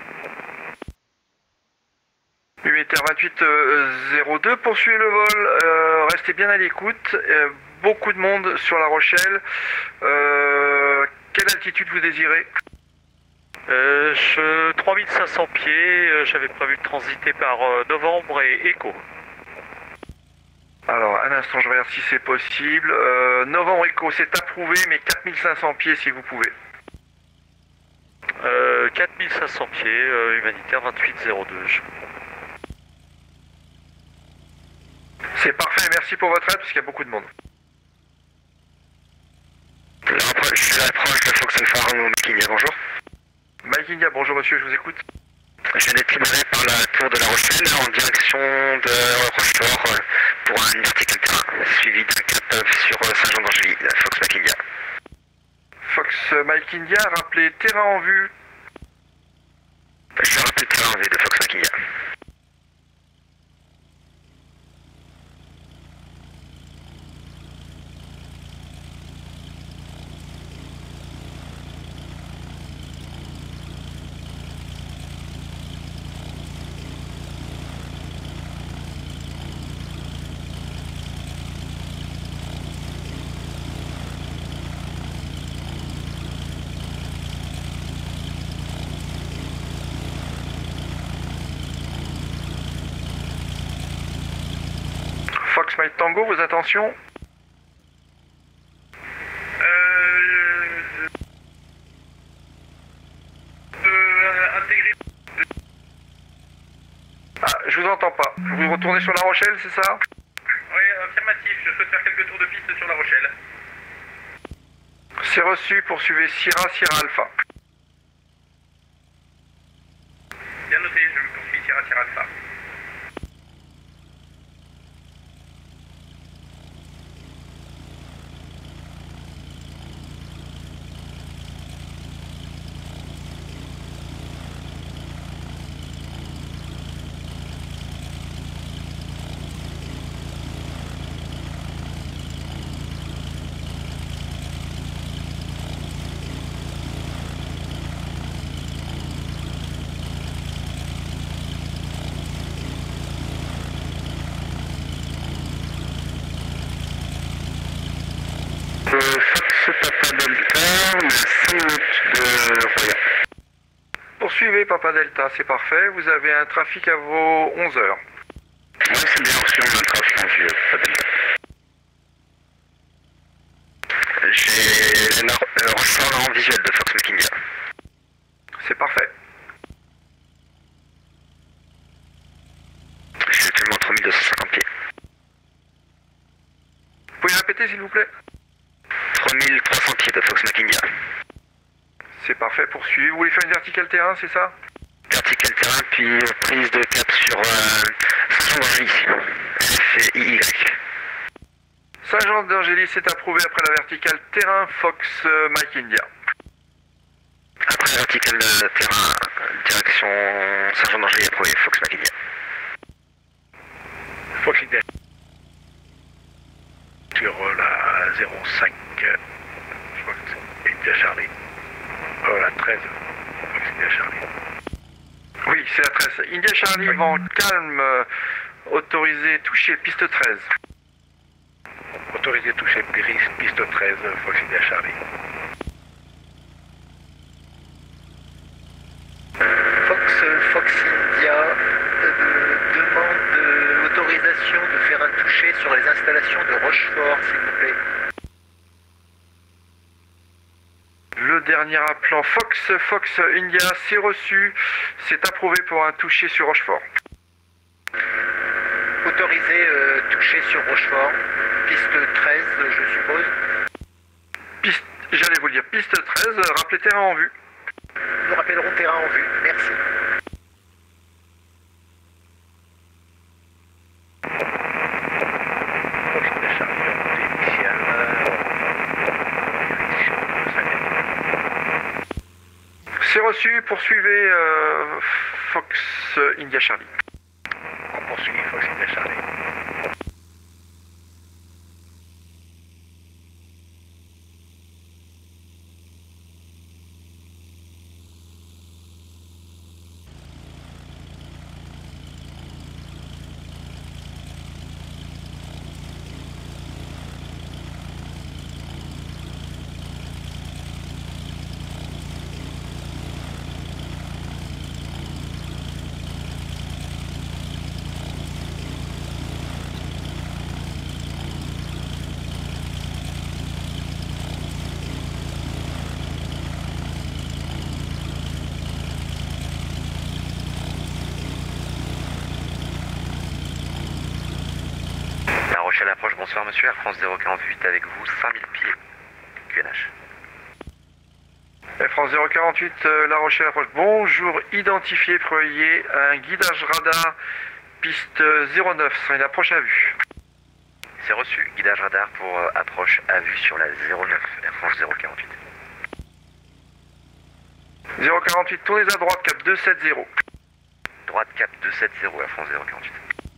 huit heures vingt-huit zéro deux, poursuivez le vol, euh, restez bien à l'écoute, euh, beaucoup de monde sur La Rochelle. Euh, quelle altitude vous désirez? euh, je, trois mille cinq cents pieds, euh, j'avais prévu de transiter par euh, Novembre et Echo. Alors, un instant, je regarde si c'est possible. Euh, Novembre Echo, c'est approuvé, mais quatre mille cinq cents pieds si vous pouvez. Euh, quatre mille cinq cents pieds, euh, humanitaire vingt-huit zéro deux. C'est parfait, merci pour votre aide, parce qu'il y a beaucoup de monde. Je suis à l'approche de Fox Alpha Romeo Mike India, bonjour. Mike India, bonjour monsieur, je vous écoute. Je viens d'être libéré par la tour de La Rochelle en direction de Rochefort pour un vertical terrain, suivi d'un cap sur Saint-Jean d'Angély, Fox Mike India. Fox Mike India, rappelez terrain en vue. Je vais rappeler terrain en vue de Fox Mike India. Fox Mike Tango, vos attentions. Euh, euh, intégrer... Ah, je vous entends pas. Vous retournez sur La Rochelle, c'est ça? Oui, affirmatif, je souhaite faire quelques tours de piste sur La Rochelle. C'est reçu, poursuivez Sierra, Sierra Alpha. Bien noté, je me poursuis Sierra, Sierra Alpha. Fox Papa Delta, on a cinq minutes de Roya. Poursuivez Papa Delta, c'est parfait. Vous avez un trafic à vos onze heures. Oui, c'est bien reçu, on a un trafic en vue, Papa Delta. J'ai le Rochefort en visuel de Fox Mike India. C'est parfait. Je suis actuellement à trois mille deux cent cinquante pieds. Vous pouvez répéter s'il vous plaît? trois mille trois cents pieds de Fox Mike India. C'est parfait, poursuivez. Vous voulez faire une verticale terrain, c'est ça? Vertical terrain, puis prise de cap sur euh, Saint-Jean d'Angély. F I Y. Saint-Jean d'Angély, c'est approuvé après la verticale terrain Fox euh, Mike India. Après la verticale euh, terrain, direction Saint-Jean d'Angély, approuvé Fox Mike India. Fox India. Sur euh, la zéro cinq, euh, je crois que c'est India Charlie. Euh, la treize, Fox India Charlie. Oui, c'est la treize. India Charlie, vent calme, euh, autorisé, touché, piste treize. Autorisé toucher piste treize, Fox India Charlie. Fox, Fox India euh, demande euh, l'autorisation de faire un toucher sur les installations de Rochefort, s'il vous plaît. Le dernier appelant Fox, Fox India, c'est reçu. C'est approuvé pour un toucher sur Rochefort. Autorisé euh, toucher sur Rochefort. Piste treize, je suppose. Piste, j'allais vous le dire, piste treize, rappelez terrain en vue. Nous rappellerons terrain en vue. Merci. C'est reçu, poursuivez euh, Fox India Charlie. On poursuit Fox India Charlie. Rochelle approche, bonsoir monsieur, Air France zéro quarante-huit avec vous, cinq mille pieds, Q N H. Air France zéro quarante-huit, euh, La Rochelle approche, bonjour, identifié, prévoyez un guidage radar, piste zéro neuf, ce sera une approche à vue. C'est reçu, guidage radar pour euh, approche à vue sur la zéro neuf, Air France zéro quarante-huit. zéro quarante-huit, tournez à droite, cap deux sept zéro. Droite cap deux sept zéro, Air France zéro quarante-huit.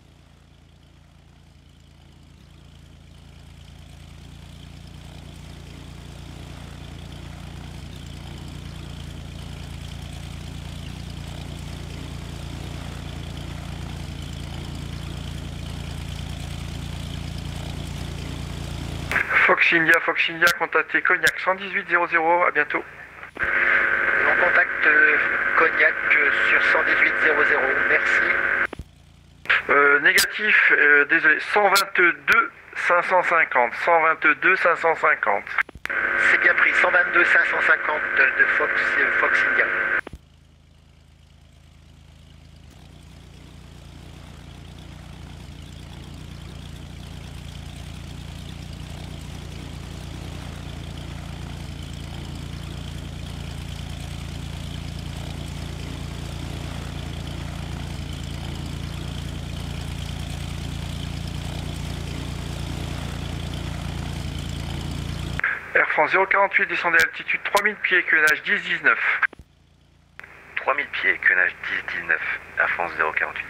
Fox India, Fox India, contactez Cognac cent dix-huit zéro zéro, à bientôt. On contacte euh, Cognac euh, sur cent dix-huit zéro zéro, merci. Euh, négatif, euh, désolé, cent vingt-deux cinq cent cinquante, cent vingt-deux cinq cent cinquante. C'est bien pris, cent vingt-deux cinq cent cinquante de Fox, euh, Fox India. Air France zéro quarante-huit, descendez à altitude trois mille pieds, Q N H dix dix-neuf. trois mille pieds, Q N H dix dix-neuf, Air France zéro quarante-huit.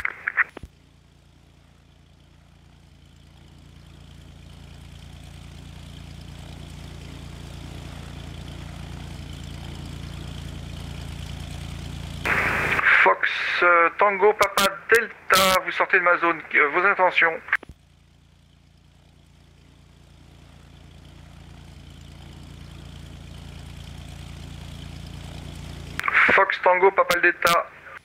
Fox euh, Tango Papa Delta, vous sortez de ma zone, euh, vos intentions. Fox Tango Papa Delta.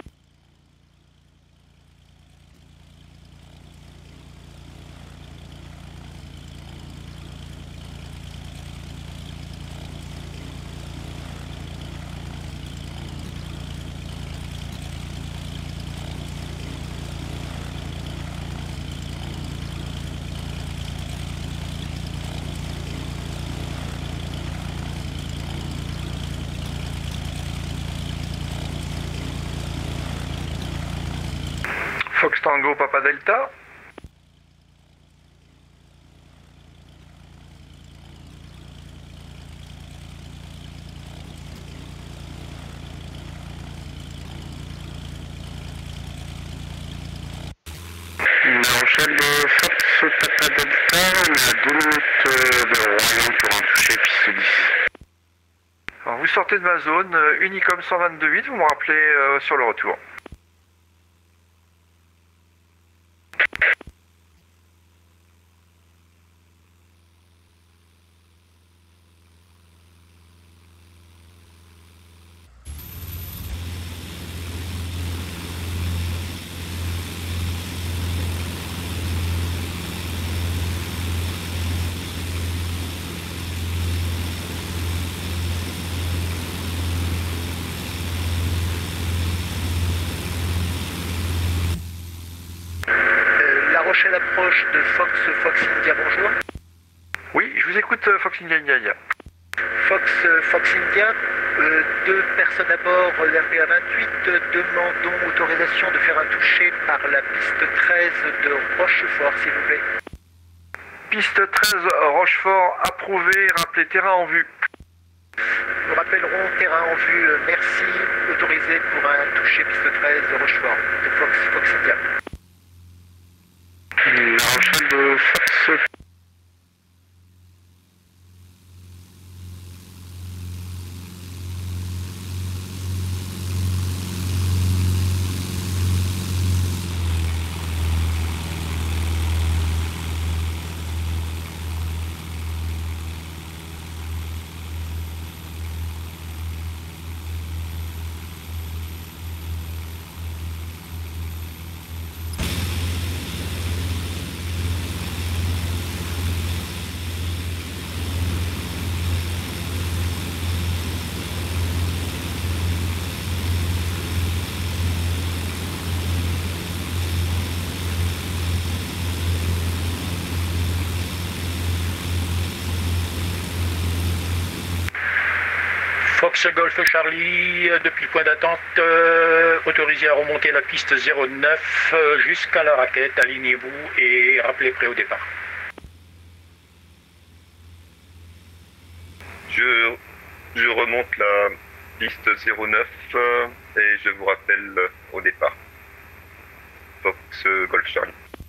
Fox Tango Papa Delta. La Rochelle, Fox Papa Delta, on est à deux minutes de Royan pour un toucher piste dix. Alors vous sortez de ma zone, euh, Unicom cent vingt-deux huit, vous me rappelez euh, sur le retour. Rochelle approche de Fox, Fox India, bonjour. Oui, je vous écoute, euh, Fox India India. Fox, euh, Fox India, euh, deux personnes à bord de l'R P A vingt-huit, euh, demandons autorisation de faire un toucher par la piste treize de Rochefort, s'il vous plaît. Piste treize, Rochefort, approuvé, rappelez terrain en vue. Nous rappellerons terrain en vue, euh, merci, autorisé pour un toucher piste treize de Rochefort, de Fox, Fox India. La Rochelle de Fox. Fox Golf Charlie, euh, depuis le point d'attente, euh, autorisé à remonter la piste zéro neuf euh, jusqu'à la raquette, alignez-vous et rappelez prêt au départ. Je, je remonte la piste zéro neuf euh, et je vous rappelle euh, au départ. Fox euh, Golf Charlie.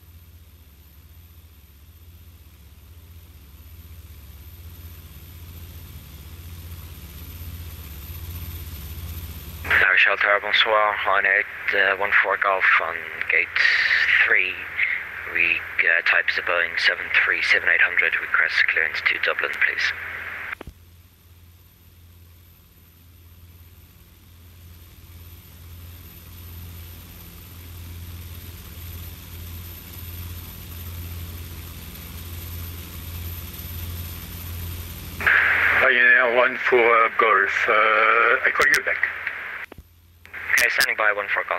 La Rochelle Tower, bonsoir. On est uh, one four Golf on gate three. We uh, type is a Boeing seven three seven eight hundred. Request clearance to Dublin, please. Ryanair one four uh, Golf, uh, I call you back. Okay, standing by one four Golf.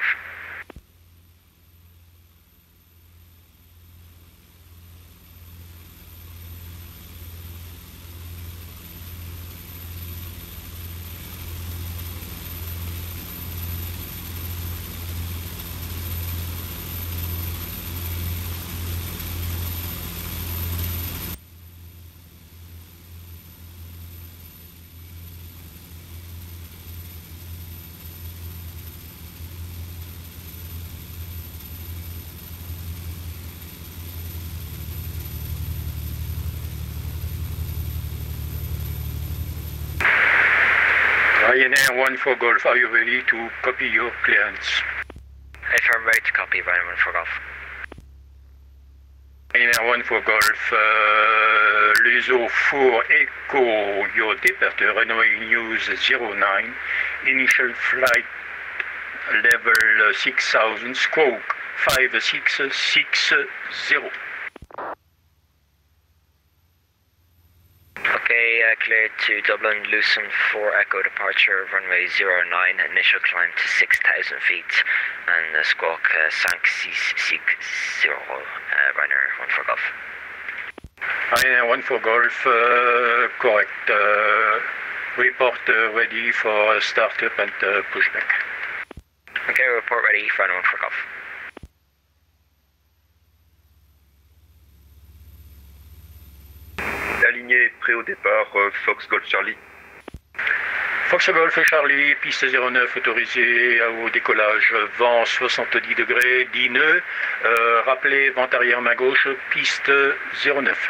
Ryanair one four Golf, are you ready to copy your clearance? If I'm ready to copy, Ryanair one four Golf. Ryanair one four Golf, uh, les eaux four Echo, your departure, runway news zero nine, initial flight level six thousand, squawk five six six zero. Okay, uh, cleared to Dublin, Lucen for Echo departure, runway zero nine, initial climb to six thousand feet, and uh, squawk uh, cinq six six zero, uh, Ryanair one four Golf. Ryanair one four Golf, uh, correct. Uh, report uh, ready for startup and uh, pushback. Okay, report ready for Ryanair one four Golf. Aligné, prêt au départ, euh, Fox Golf Charlie. Fox Golf Charlie, piste zéro neuf autorisée au décollage, vent soixante-dix degrés, dix nœuds, euh, rappelez vent arrière main gauche, piste zéro neuf.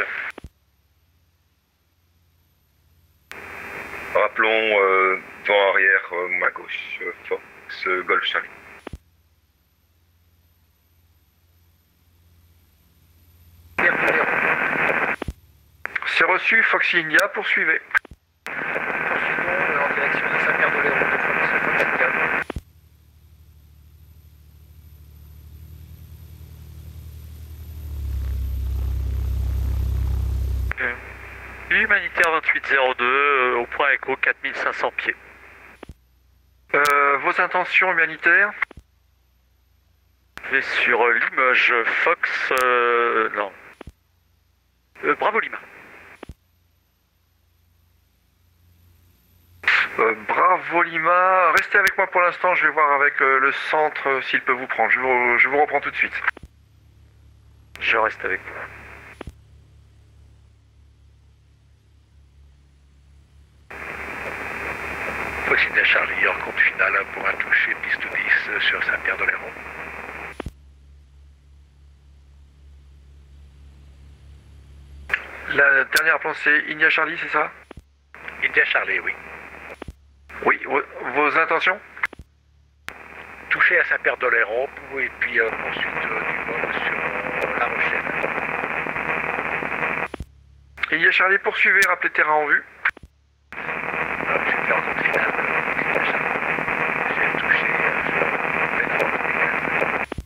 Rappelons euh, vent arrière euh, main gauche, euh, Fox euh, Golf Charlie. C'est reçu, Foxy India, poursuivez. Poursuivons en direction de Saint-Pierre-de-Léron de Fox Fox India. Humanitaire vingt-huit zéro deux, euh, au point Echo, quatre mille cinq cents pieds. Euh, vos intentions humanitaires? Je vais sur euh, Limoges, Fox... Euh, non. Euh, Bravo Lima. Euh, bravo Lima, restez avec moi pour l'instant, je vais voir avec euh, le centre euh, s'il peut vous prendre. Je vous, je vous reprends tout de suite. Je reste avec vous. Fox India Charlie en compte final pour un toucher piste dix sur Saint-Pierre-de-Léron. La dernière plan c'est India Charlie, c'est ça? India Charlie, oui. Oui, vos, vos intentions? Toucher à Saint-Pierre-de-Léron et puis euh, ensuite euh, du vol sur euh, La Rochelle. India Charlie, poursuivez, rappelez terrain en vue. Ah, je vais faire en compte final. India Charlie. J'ai touché, euh, je vais la route des gaz.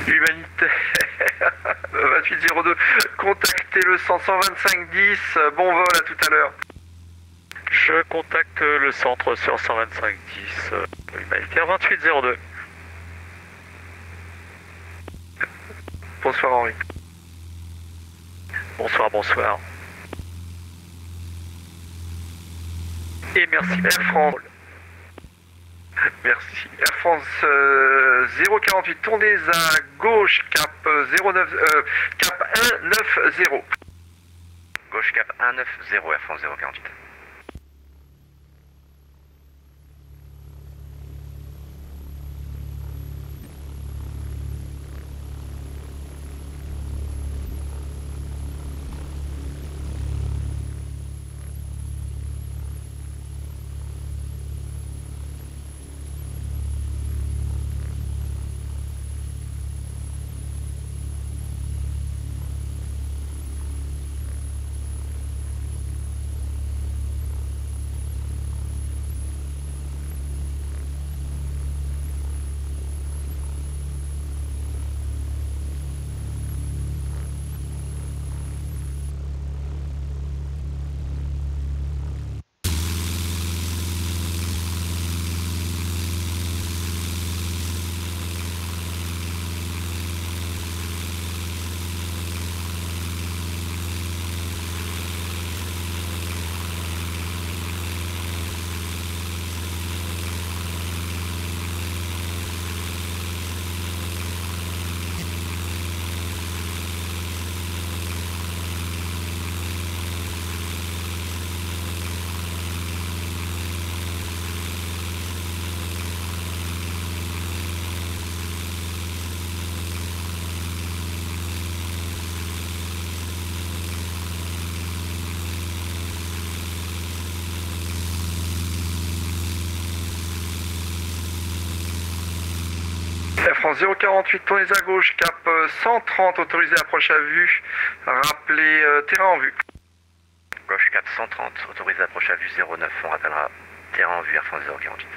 Humanitaire vingt-huit zéro deux, contactez le cent cent vingt-cinq dix, bon vol à tout à l'heure. Je contacte le centre sur cent vingt-cinq dix, euh, humanitaire vingt-huit zéro deux. Bonsoir Henri. Bonsoir, bonsoir. Et merci Air France. Merci. Air France euh, zéro quarante-huit, tournez à gauche cap zéro neuf, euh, cap un neuf zéro. Gauche cap un neuf zéro, Air France zéro quarante-huit. Air France zéro quarante-huit, tournez à gauche, cap cent trente, autorisé approche à vue, rappelez euh, terrain en vue. Gauche cap cent trente, autorisé approche à vue zéro neuf, on rappellera terrain en vue Air France zéro quarante-huit.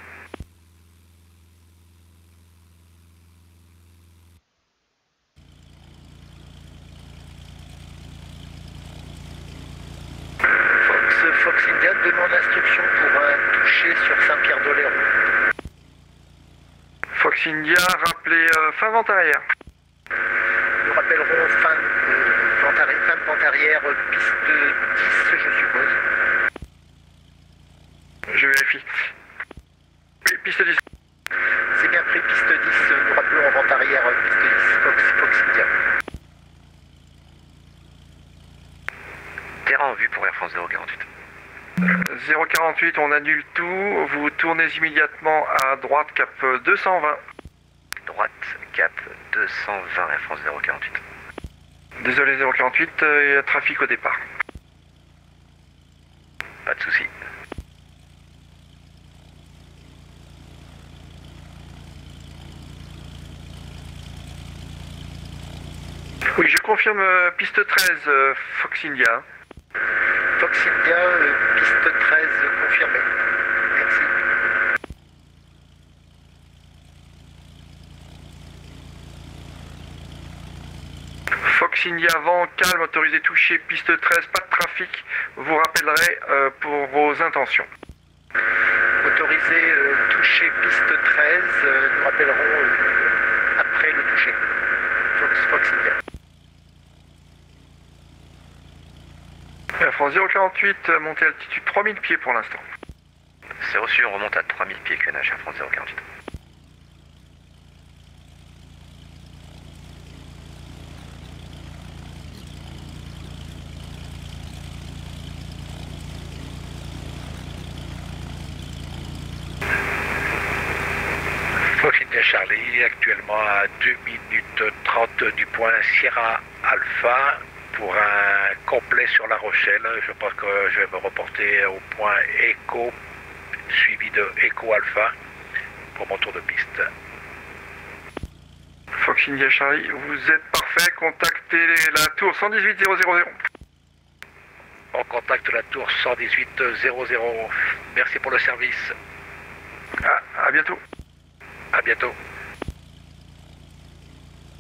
Fox, Fox India demande instruction pour un toucher sur Saint-Pierre-d'Oléron. Fox India, rappelez euh, fin de vente arrière. Nous rappellerons fin, euh, vente arri- fin de vente arrière, euh, piste dix, je suppose. Je vérifie. Oui, piste dix. C'est bien pris, piste dix, euh, nous rappelons en vente arrière, euh, piste dix, Fox, Fox India. Terrain en vue pour Air France zéro quarante-huit. zéro quarante-huit, on annule tout, vous tournez immédiatement à droite cap deux cent vingt. Droite cap deux cent vingt, Air France zéro quarante-huit. Désolé zéro quarante-huit, il y a trafic au départ. Pas de souci. Oui, je confirme euh, piste treize, euh, Fox India. Fox India, euh, piste treize, confirmée. Merci. Fox India, vent calme, autorisé toucher, piste treize, pas de trafic. Vous rappellerez euh, pour vos intentions. Autorisé euh, toucher piste treize, euh, nous rappellerons euh, après le toucher. Fox, Fox India. Air France zéro quarante-huit, montée altitude trois mille pieds pour l'instant. C'est reçu, on remonte à trois mille pieds Q N H, Air France zéro quarante-huit. Fox India Charlie, actuellement à deux minutes trente du point Sierra Alpha pour un complet sur La Rochelle. Je pense que je vais me reporter au point Echo, suivi de Echo Alpha pour mon tour de piste. Fox India Charlie, vous êtes parfait, contactez la tour cent dix-huit zéro zéro zéro. On contacte la tour cent dix-huit zéro zéro. Merci pour le service. À, à bientôt. À bientôt.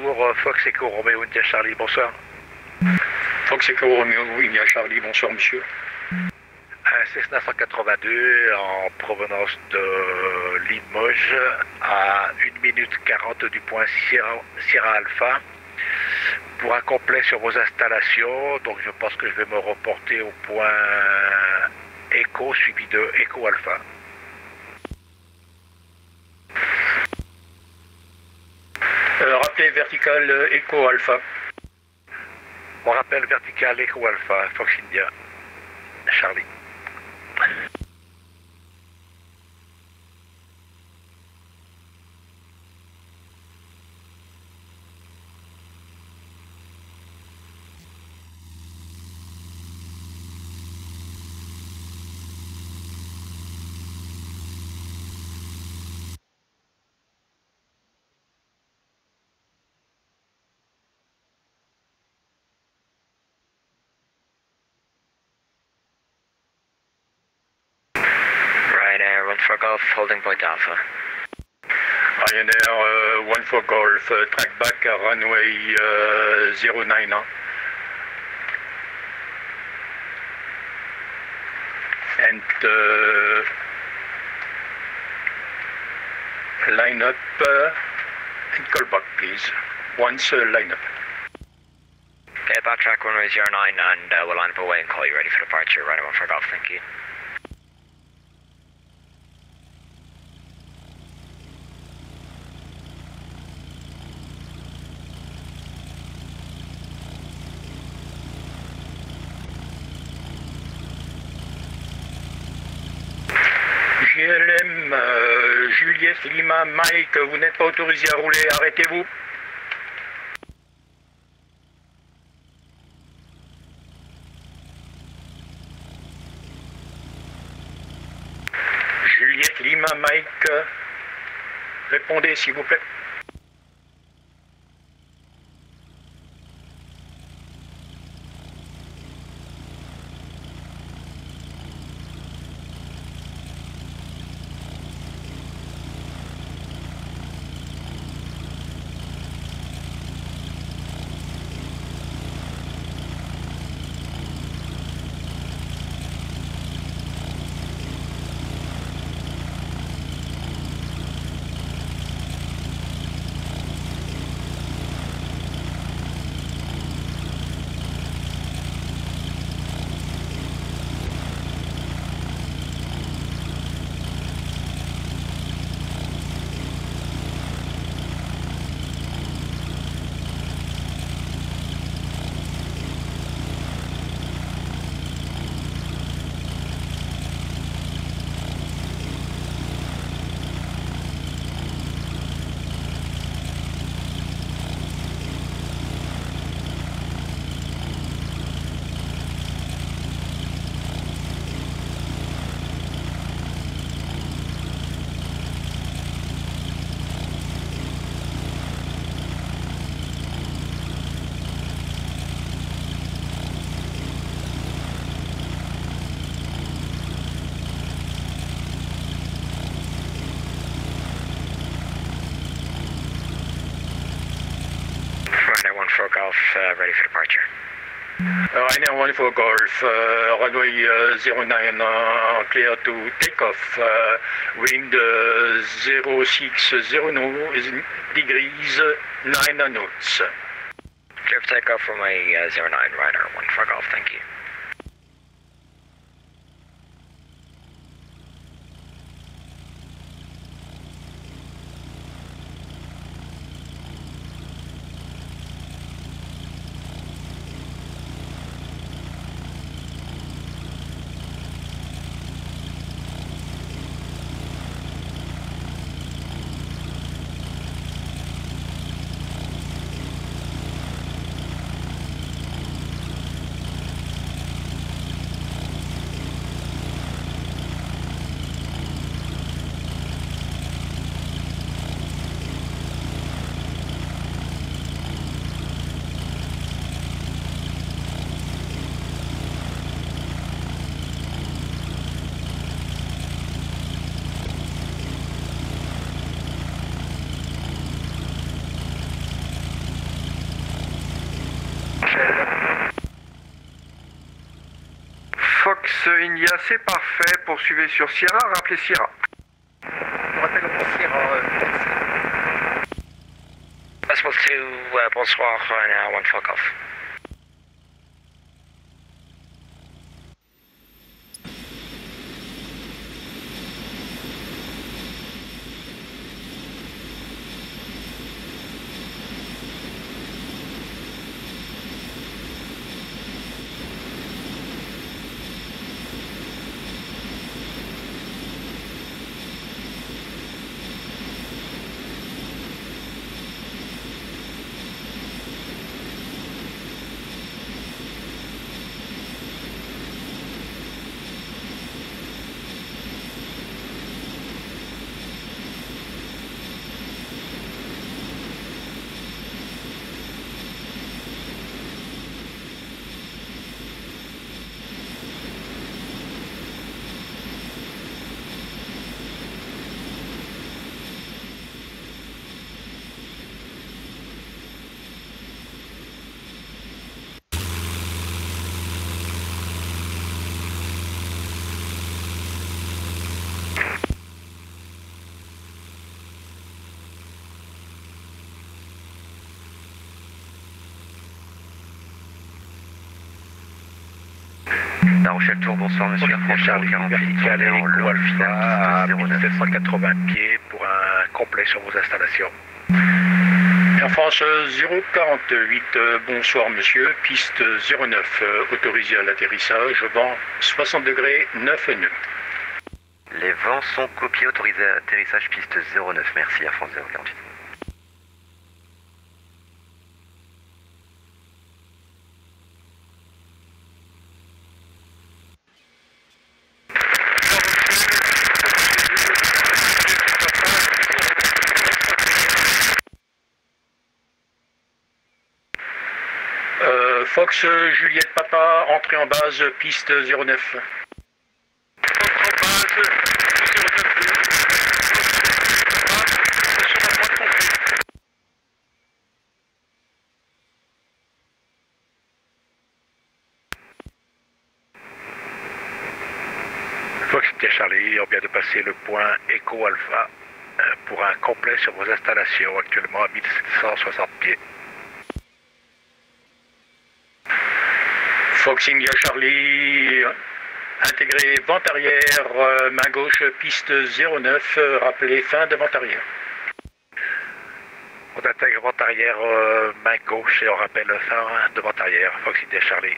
retour, Fox Echo Romeo India Charlie, bonsoir. Fox Echo Romeo India Charlie, bonsoir monsieur. Un Cessna cent quatre-vingt-deux en provenance de Limoges à une minute quarante du point Sierra, Sierra Alpha pour un complet sur vos installations. Donc je pense que je vais me reporter au point Echo suivi de Echo Alpha. Euh, rappelez vertical euh, Echo Alpha. On rappelle vertical Echo Alpha, Fox India, Charlie. For Golf, holding point Alpha. Ryanair uh, one for Golf, uh, track back uh, runway uh, zero nine. Huh? And uh, line up uh, and call back please. Once uh, line up. Okay, backtrack runway zero nine and uh, we'll line up away and call you ready for departure. Ryanair one for Golf, thank you. G L M, euh, Juliette Lima, Mike, vous n'êtes pas autorisé à rouler, arrêtez-vous. Juliette Lima, Mike, répondez s'il vous plaît. Golf, uh, ready for departure. Uh, Ryanair one for Golf, uh, runway uh, zero nine, uh, clear to take off, uh, wind uh, zero six zero degrees, nine knots. Clear for takeoff from a uh, zero nine, Ryanair one for Golf, thank you. c'est parfait. Poursuivez sur Sierra, rappelez Sierra. On rappelle au Sierra, euh, merci. Possible two, uh, bonsoir, and uh, one fuck off. La Rochelle Tour, bonsoir monsieur. Charlie, vertical et Echo Alpha à mille sept cent quatre-vingts pieds pour un complet sur vos installations. Air France zéro quarante-huit, euh, bonsoir monsieur, piste zéro neuf, euh, autorisé à l'atterrissage, vent soixante degrés, neuf nœuds. Les vents sont copiés, autorisé à atterrissage piste zéro neuf, merci Air France zéro quarante-huit. Fox Juliette Papa, entrée en base, piste zéro neuf. Fox Charlie, on vient de passer le point Echo Alpha pour un complet sur vos installations, actuellement à mille sept cent soixante pieds. Fox India Charlie, intégré vent arrière, euh, main gauche, piste zéro neuf, euh, rappelez fin de vent arrière. On intègre vent arrière, euh, main gauche et on rappelle fin de vent arrière, Fox India Charlie.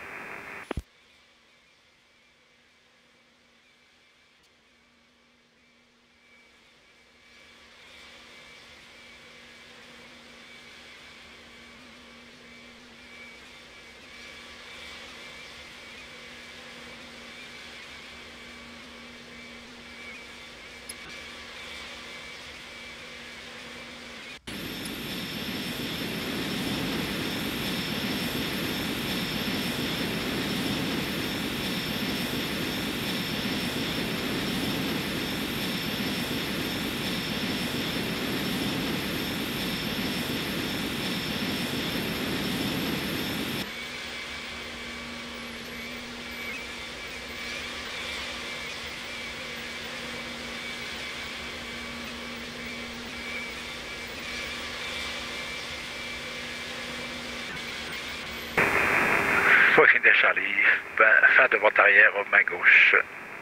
Fox India Charlie, fin de vent arrière, main gauche.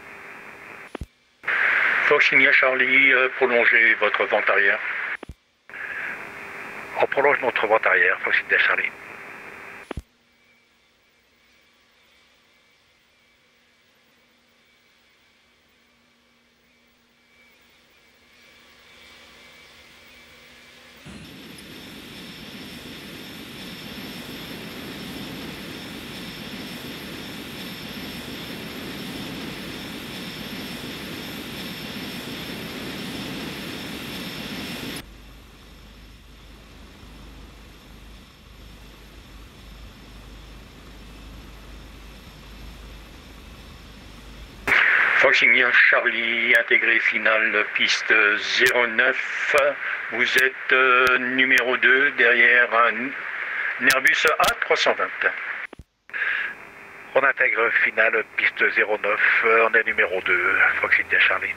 Fox India Charlie, euh, prolongez votre vent arrière. On prolonge notre vent arrière, Fox India Charlie. Fox India Charlie, intégré final, piste zéro neuf, vous êtes euh, numéro deux derrière un Airbus A trois cent vingt. On intègre finale piste zéro neuf, on est numéro deux, Fox India Charlie.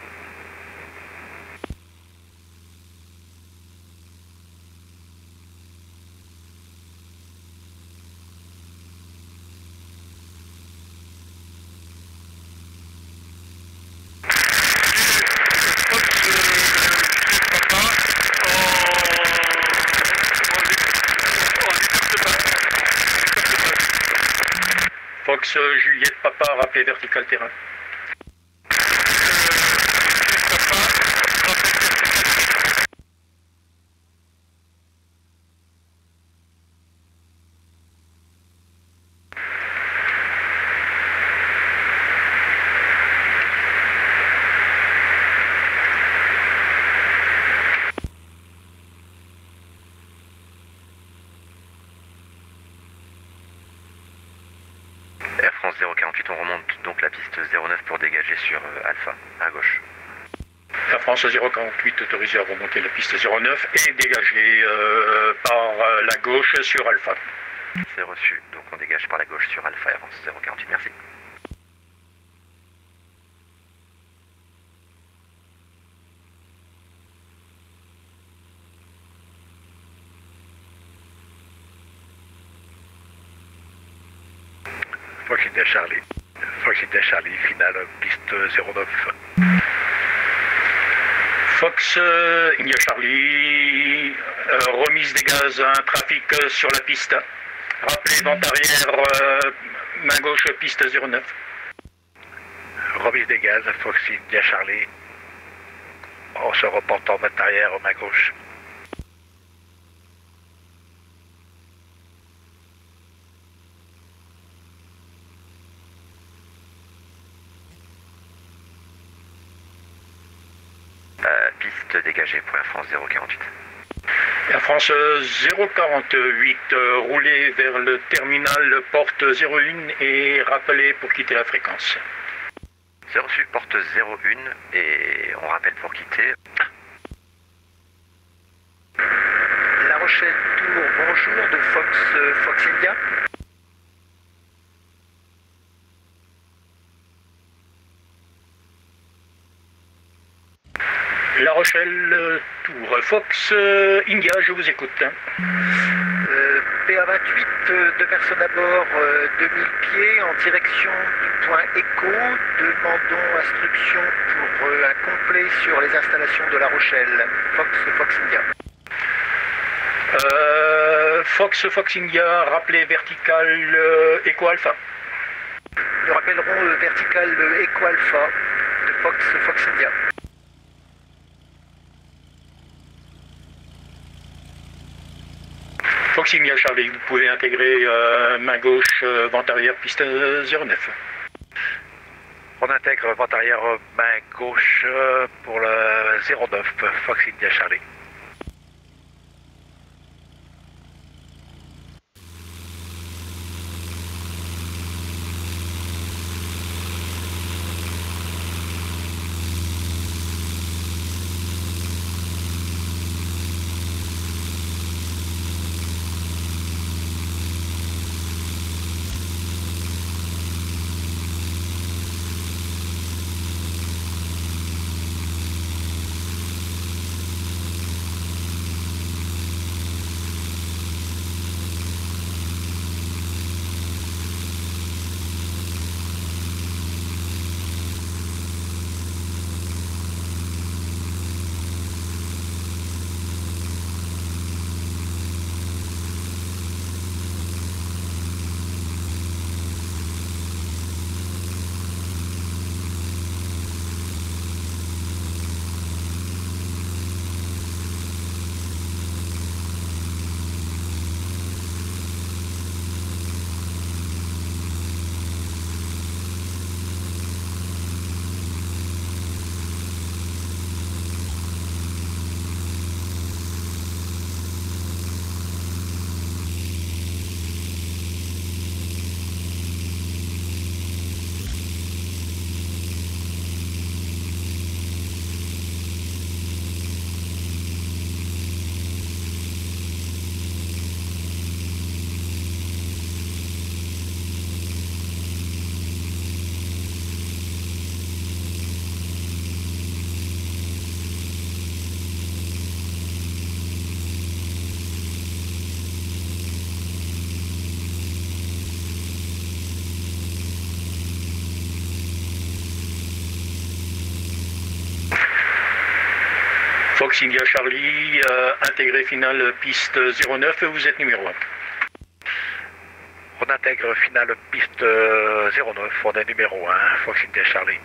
Fox Juliette Papa, rappelé vertical terrain. Air France zéro quarante-huit, on remonte donc la piste zéro neuf pour dégager sur euh, Alpha, à gauche. Air France zéro quarante-huit autorisé à remonter la piste zéro neuf et dégager euh, par euh, la gauche sur Alpha. C'est reçu, donc on dégage par la gauche sur Alpha Air France zéro quarante-huit, merci. Fox India Charlie. Fox India Charlie, finale piste zéro neuf. Fox euh, India Charlie, euh, remise des gaz, un trafic euh, sur la piste. Rappelez vente arrière, euh, main gauche, piste zéro neuf. Remise des gaz, Fox India Charlie. On se reporte en vente arrière, main gauche. Euh, piste dégagée pour Air France zéro quarante-huit. Air France zéro quarante-huit, euh, roulez vers le terminal porte zéro un et rappelez pour quitter la fréquence. C'est reçu, porte zéro un et on rappelle pour quitter. La Rochelle Tour, bonjour, de Fox, euh, Fox India. La Rochelle Tour, Fox euh, India, je vous écoute. Euh, P A vingt-huit, euh, deux personnes à bord, euh, deux mille pieds, en direction du point Echo. Demandons instruction pour euh, un complet sur les installations de La Rochelle. Fox, Fox India. Euh, Fox, Fox India, rappelez vertical euh, Echo Alpha. Nous rappellerons euh, vertical euh, Echo Alpha de Fox, Fox India. Fox India Charlie, vous pouvez intégrer euh, main gauche, euh, vente arrière, piste euh, zéro neuf. On intègre vente arrière, main gauche euh, pour le zéro neuf, Fox India Charlie. Fox India Charlie, euh, intégré final piste zéro neuf, vous êtes numéro un. On intègre final piste euh, zéro neuf, on est numéro un, Fox India Charlie.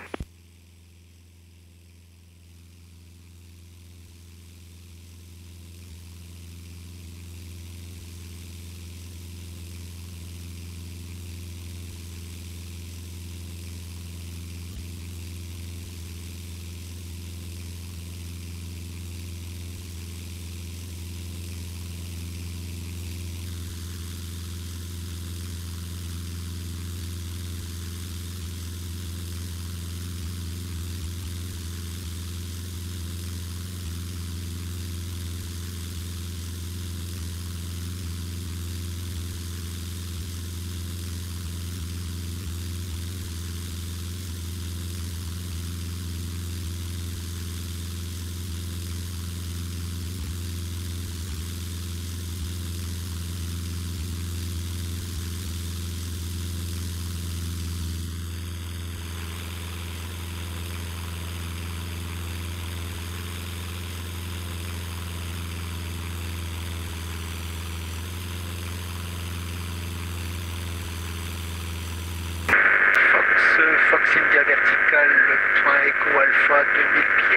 Fox India vertical, point Echo Alpha, deux mille pieds.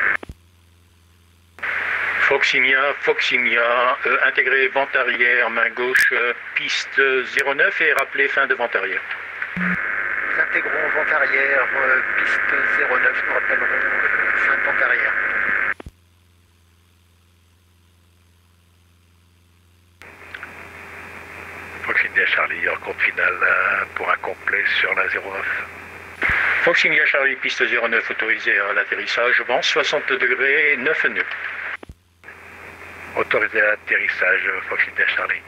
Fox India, Fox India, euh, intégré vente arrière, main gauche, euh, piste zéro neuf et rappelé fin de vente arrière. Nous intégrons vente arrière, euh, piste zéro neuf, nous rappellerons euh, fin de vente arrière. Fox India Charlie, en compte final euh, pour un complet sur la zéro neuf. Fox India Charlie, piste zéro neuf, autorisé à l'atterrissage, vent soixante degrés, neuf nœuds. Autorisé à l'atterrissage, Fox India Charlie.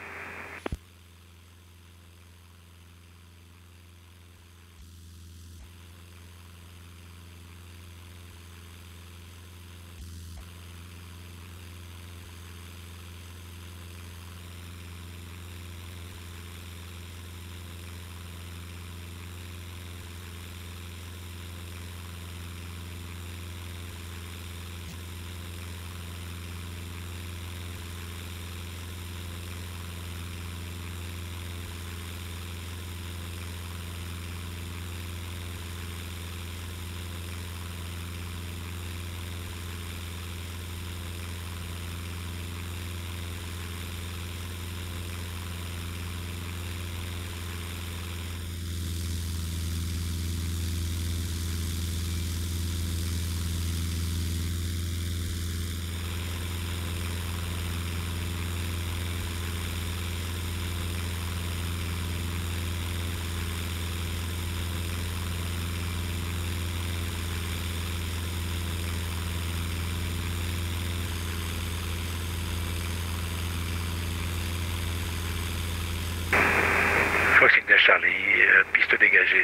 Fox India Charlie, euh, piste dégagée.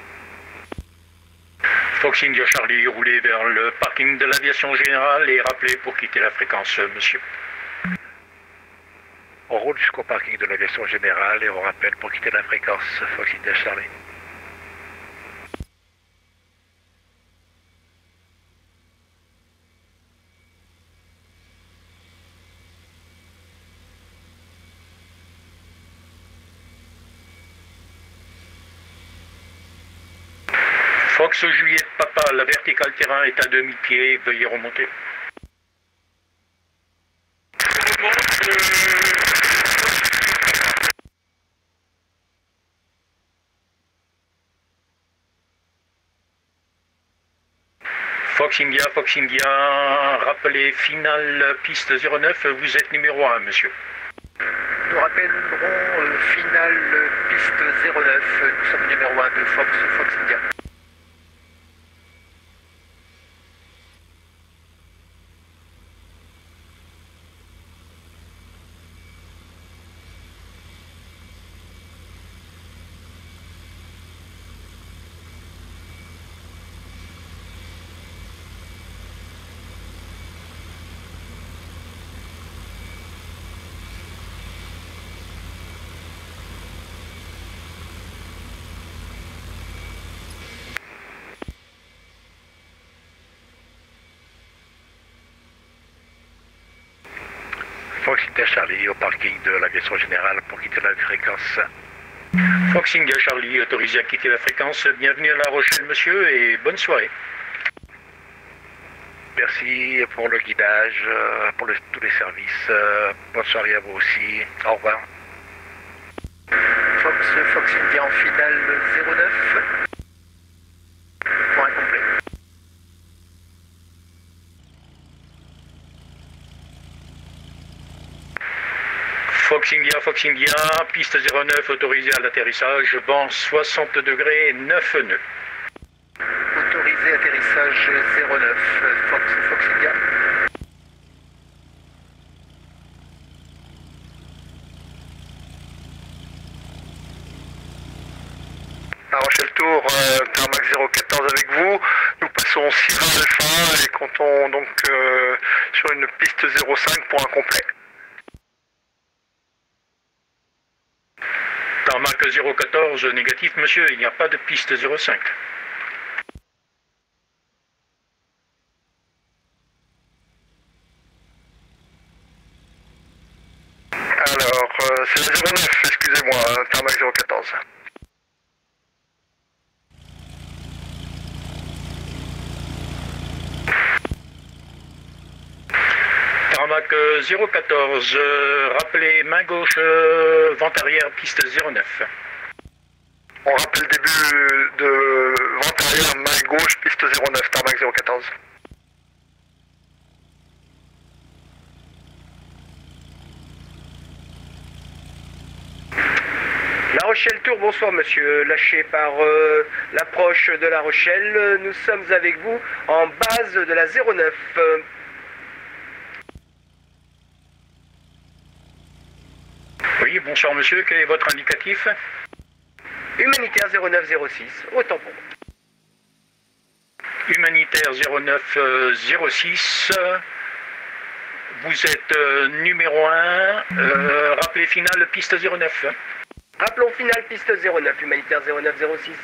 Fox India Charlie, roulez vers le parking de l'aviation générale et rappelez pour quitter la fréquence, monsieur. On roule jusqu'au parking de l'aviation générale et on rappelle pour quitter la fréquence, Fox India Charlie. Fox Juliette Papa, la verticale terrain est à demi-pied, veuillez remonter. Fox India, Fox India, rappelez finale piste zéro neuf, vous êtes numéro un, monsieur. Nous rappellerons euh, finale piste zéro neuf, nous sommes numéro un de Fox, Fox India. Fox India Charlie au parking de l'aviation générale pour quitter la fréquence. Fox India Charlie autorisé à quitter la fréquence. Bienvenue à La Rochelle, monsieur, et bonne soirée. Merci pour le guidage, pour le, tous les services. Bonne soirée à vous aussi. Au revoir. Fox, Fox India en finale zéro neuf. Point complet. Fox India, Fox India, piste zéro neuf autorisée à l'atterrissage, vent soixante degrés, neuf nœuds. Autorisé atterrissage zéro neuf, Fox, Fox India. La Rochelle Tour, euh, Tarmac zéro quatorze avec vous. Nous passons Sierra Alpha et comptons donc euh, sur une piste zéro cinq pour un complet. Tarmac zéro quatorze, négatif, monsieur, il n'y a pas de piste zéro cinq. Alors, euh, c'est la zéro neuf, excusez-moi, hein, Tarmac zéro quatorze. Tarmac zéro quatorze, euh, rappelez main gauche, euh, vent arrière, piste zéro neuf. On rappelle début de vent arrière, main gauche, piste zéro neuf, Tarmac zéro quatorze. La Rochelle Tour, bonsoir monsieur, lâché par euh, l'approche de La Rochelle, nous sommes avec vous en base de la zéro neuf. Oui, bonsoir monsieur, quel est votre indicatif? Humanitaire zéro neuf zéro six, autant pour moi. Humanitaire zéro neuf zéro six, vous êtes euh, numéro un, euh, rappelez finale piste zéro neuf. Rappelons finale piste zéro neuf, humanitaire zéro neuf zéro six.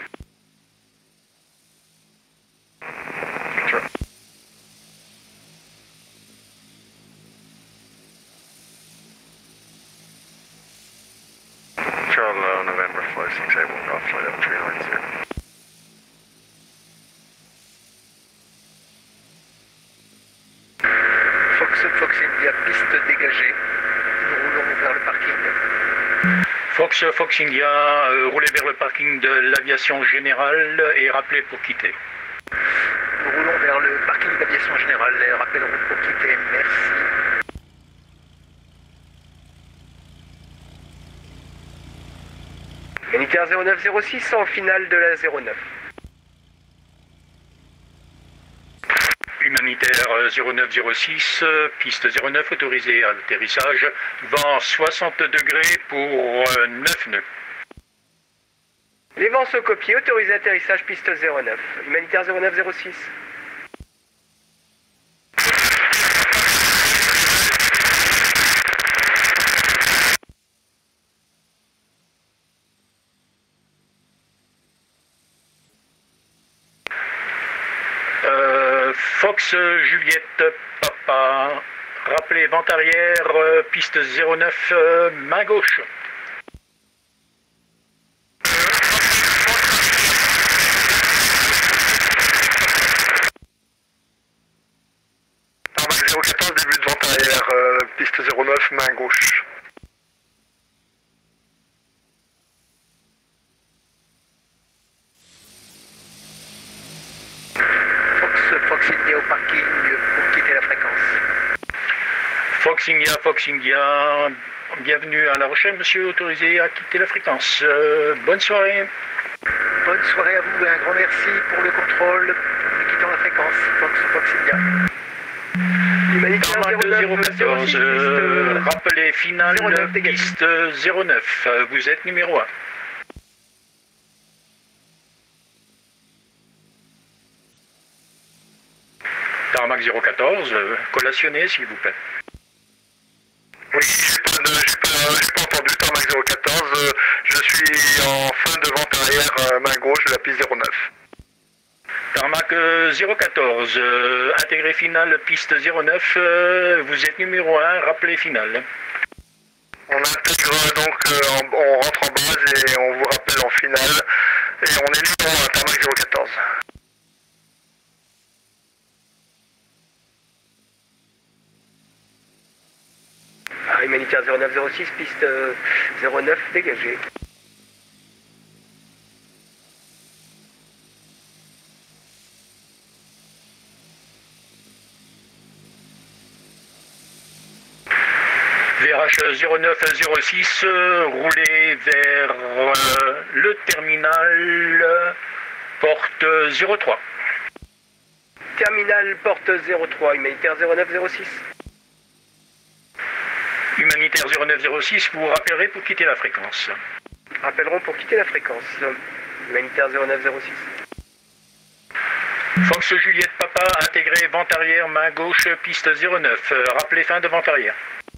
Charlie November five six eight one, off flight up three nine zero. Fox, Fox India, piste dégagée. Nous roulons vers le parking. Fox, Fox India, euh, roulez vers le parking de l'aviation générale et rappelez pour quitter. Nous roulons vers le parking d'aviation générale et rappellerons pour quitter. Merci. Humanitaire zéro neuf zéro six en finale de la zéro neuf. Humanitaire zéro neuf zéro six, piste zéro neuf autorisée à l'atterrissage, vent soixante degrés pour neuf nœuds. Les vents sont copiés, autorisé atterrissage piste zéro neuf. Humanitaire zéro neuf zéro six. Fox Juliette Papa, rappelez vent arrière, euh, piste zéro neuf, euh, main gauche. Tarmac zéro quatorze, début de vent arrière, euh, piste zéro neuf, main gauche. Fox India au parking pour quitter la fréquence. Fox India, Fox India, bienvenue à La Rochelle, monsieur, autorisé à quitter la fréquence. Euh, bonne soirée. Bonne soirée à vous et un grand merci pour le contrôle. Nous quittons la fréquence. Fox, Fox India. Humanitaire zéro quatorze, euh, rappelez finale piste zéro neuf, vous êtes numéro un. Tarmac zéro quatorze, euh, collationné s'il vous plaît. Oui, j'ai pas, pas, pas entendu, Tarmac zéro quatorze, euh, je suis en fin de vente arrière, euh, main gauche de la piste zéro neuf. Tarmac euh, zéro quatorze, euh, intégré final piste zéro neuf, euh, vous êtes numéro un, rappelez final. On intègre donc, euh, en- on rentre en base et on vous rappelle en finale. Et on est libre à Tarmac zéro quatorze. Ah, humanitaire zéro neuf zéro six, piste euh, zéro neuf dégagée. V R H zéro neuf zéro six, euh, roulez vers euh, le terminal euh, porte zéro trois. Terminal porte zéro trois, humanitaire zéro neuf zéro six. Humanitaire zéro neuf zéro six, vous rappellerez pour quitter la fréquence. Rappelleront pour quitter la fréquence. Humanitaire zéro neuf zéro six. Fox Juliette Papa, intégré vente arrière, main gauche, piste zéro neuf. Euh, rappelez fin de vente arrière.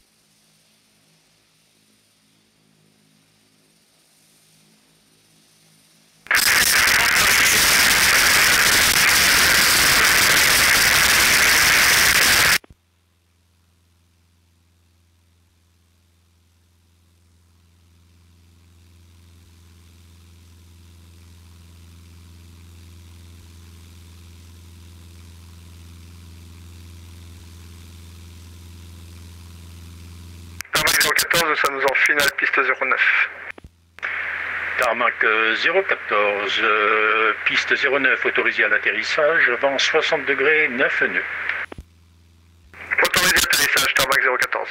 Tarmac zéro quatorze, nous sommes en finale piste zéro neuf. Tarmac euh, zéro quatorze, euh, piste zéro neuf autorisée à l'atterrissage, vent soixante degrés, neuf nœuds. Autorisé atterrissage, Tarmac zéro quatorze.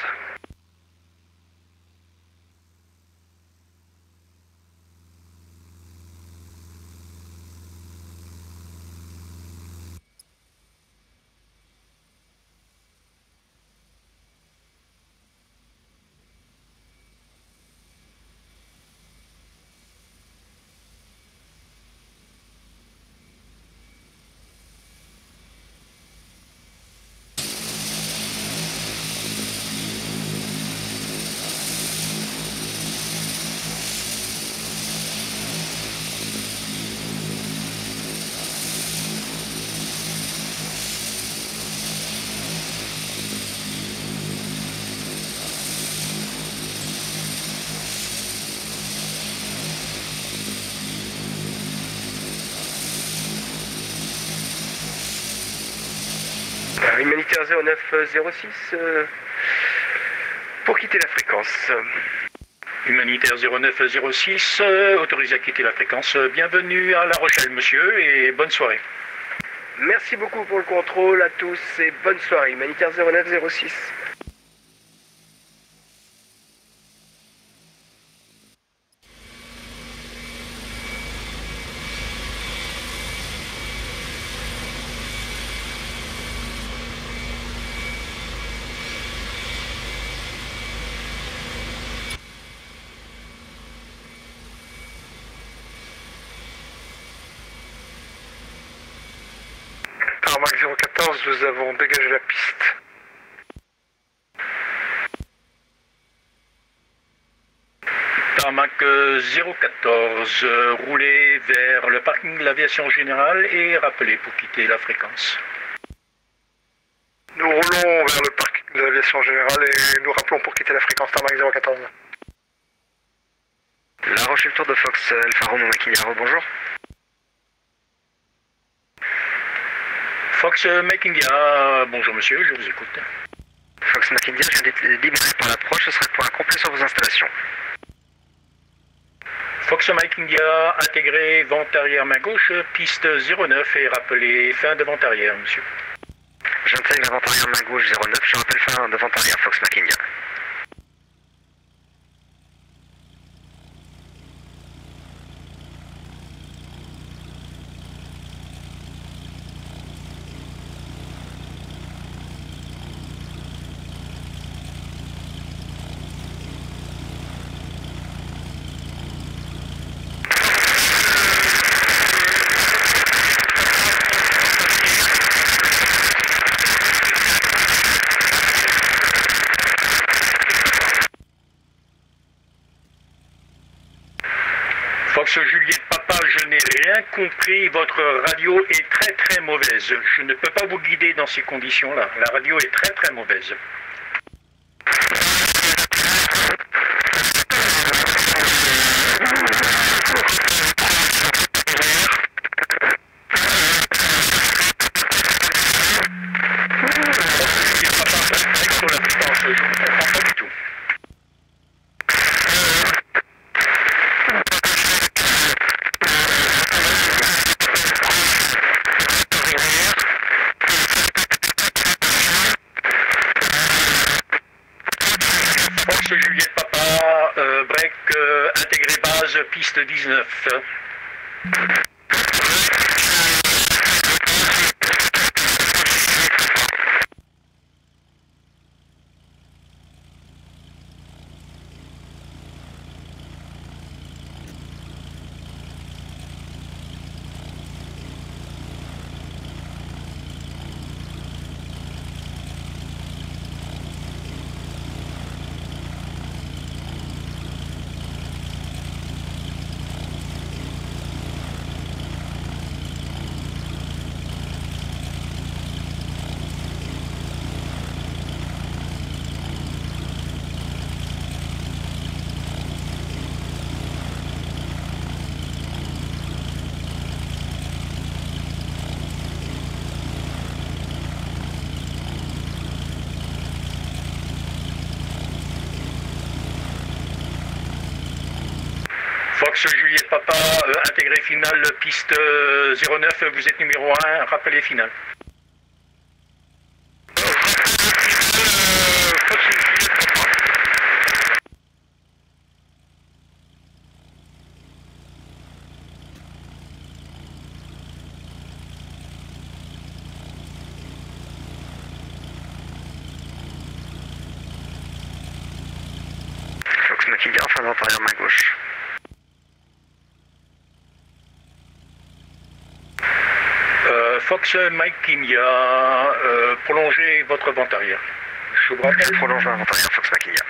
Euh, humanitaire zéro neuf zéro six, euh, pour quitter la fréquence. Humanitaire zéro neuf zéro six, euh, autorisé à quitter la fréquence. Bienvenue à La Rochelle, monsieur, et bonne soirée. Merci beaucoup pour le contrôle à tous et bonne soirée. Humanitaire zéro neuf zéro six. Tarmac zéro quatorze, nous avons dégagé la piste. Tarmac euh, zéro quatorze, euh, roulez vers le parking de l'aviation générale et rappelez pour quitter la fréquence. Nous roulons vers le parking de l'aviation générale et nous rappelons pour quitter la fréquence Tarmac zéro quatorze. La Rochelle Tour de Fox Alpha Romeo Maquillaro, bonjour. Fox Makindia, bonjour monsieur, je vous écoute. Fox Maquillaro, je viens d'être libéré par l'approche, ce sera pour un complet sur vos installations. Fox Mike India, intégré vente arrière main gauche, piste zéro neuf et rappelez fin de vente arrière, monsieur. J'intègre la vente arrière main gauche zéro neuf, je rappelle fin de vente arrière Fox Mike India. Fox Juliette Papa, je n'ai rien compris, votre radio est très très mauvaise. Je ne peux pas vous guider dans ces conditions-là. La radio est très très mauvaise. Piste dix-neuf. Fox Juliette Papa, euh, intégré final, piste euh, zéro neuf, vous êtes numéro un, rappelez final. Fox Maquilla, enfin d'intérieur main gauche. Fox Mike India, euh, prolongez votre vent arrière. Je vous rappelle. Je prolonge ma vent arrière, Fox Mike India.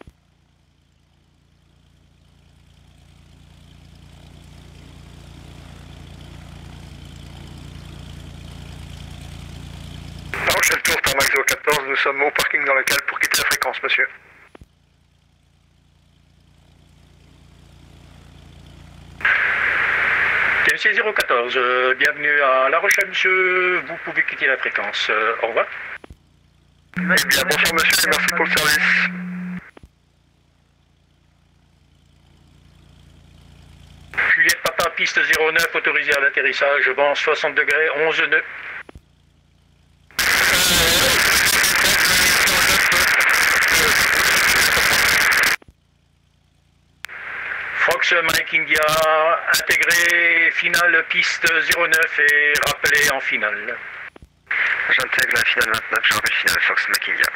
La Rochelle Tour, Tarmac zéro quatorze, nous sommes au parking dans la cale pour quitter la fréquence, monsieur. T M C zéro quatorze, euh, bienvenue à La Rochelle, monsieur. Vous pouvez quitter la fréquence. Euh, au revoir. Eh bien, bonsoir, monsieur, et merci pour le service. Juliette Papa, piste zéro neuf, autorisé à l'atterrissage, vent soixante degrés, onze nœuds. Fox Mike India, intégré finale piste zéro neuf et rappelé en finale. J'intègre la finale vingt-neuf, je rappelle finale Fox Mike India.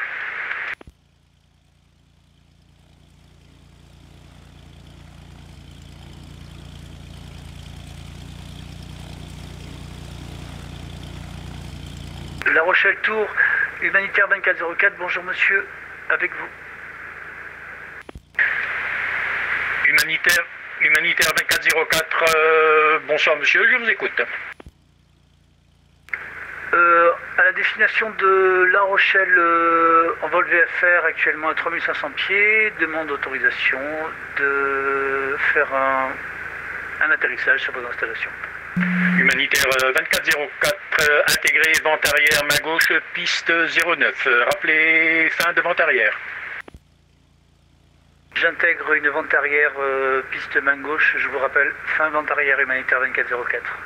La Rochelle Tour, humanitaire vingt-quatre zéro quatre, bonjour monsieur, avec vous. Humanitaire, humanitaire vingt-quatre zéro quatre, euh, bonsoir monsieur, je vous écoute. Euh, à la destination de La Rochelle, euh, en vol V F R, actuellement à trois mille cinq cents pieds, demande d'autorisation de faire un, un atterrissage sur vos installations. Humanitaire vingt-quatre zéro quatre, euh, intégré vent arrière, main gauche, piste zéro neuf, euh, rappelez fin de vent arrière. J'intègre une vente arrière, euh, piste main gauche, je vous rappelle, fin vente arrière humanitaire vingt-quatre zéro quatre.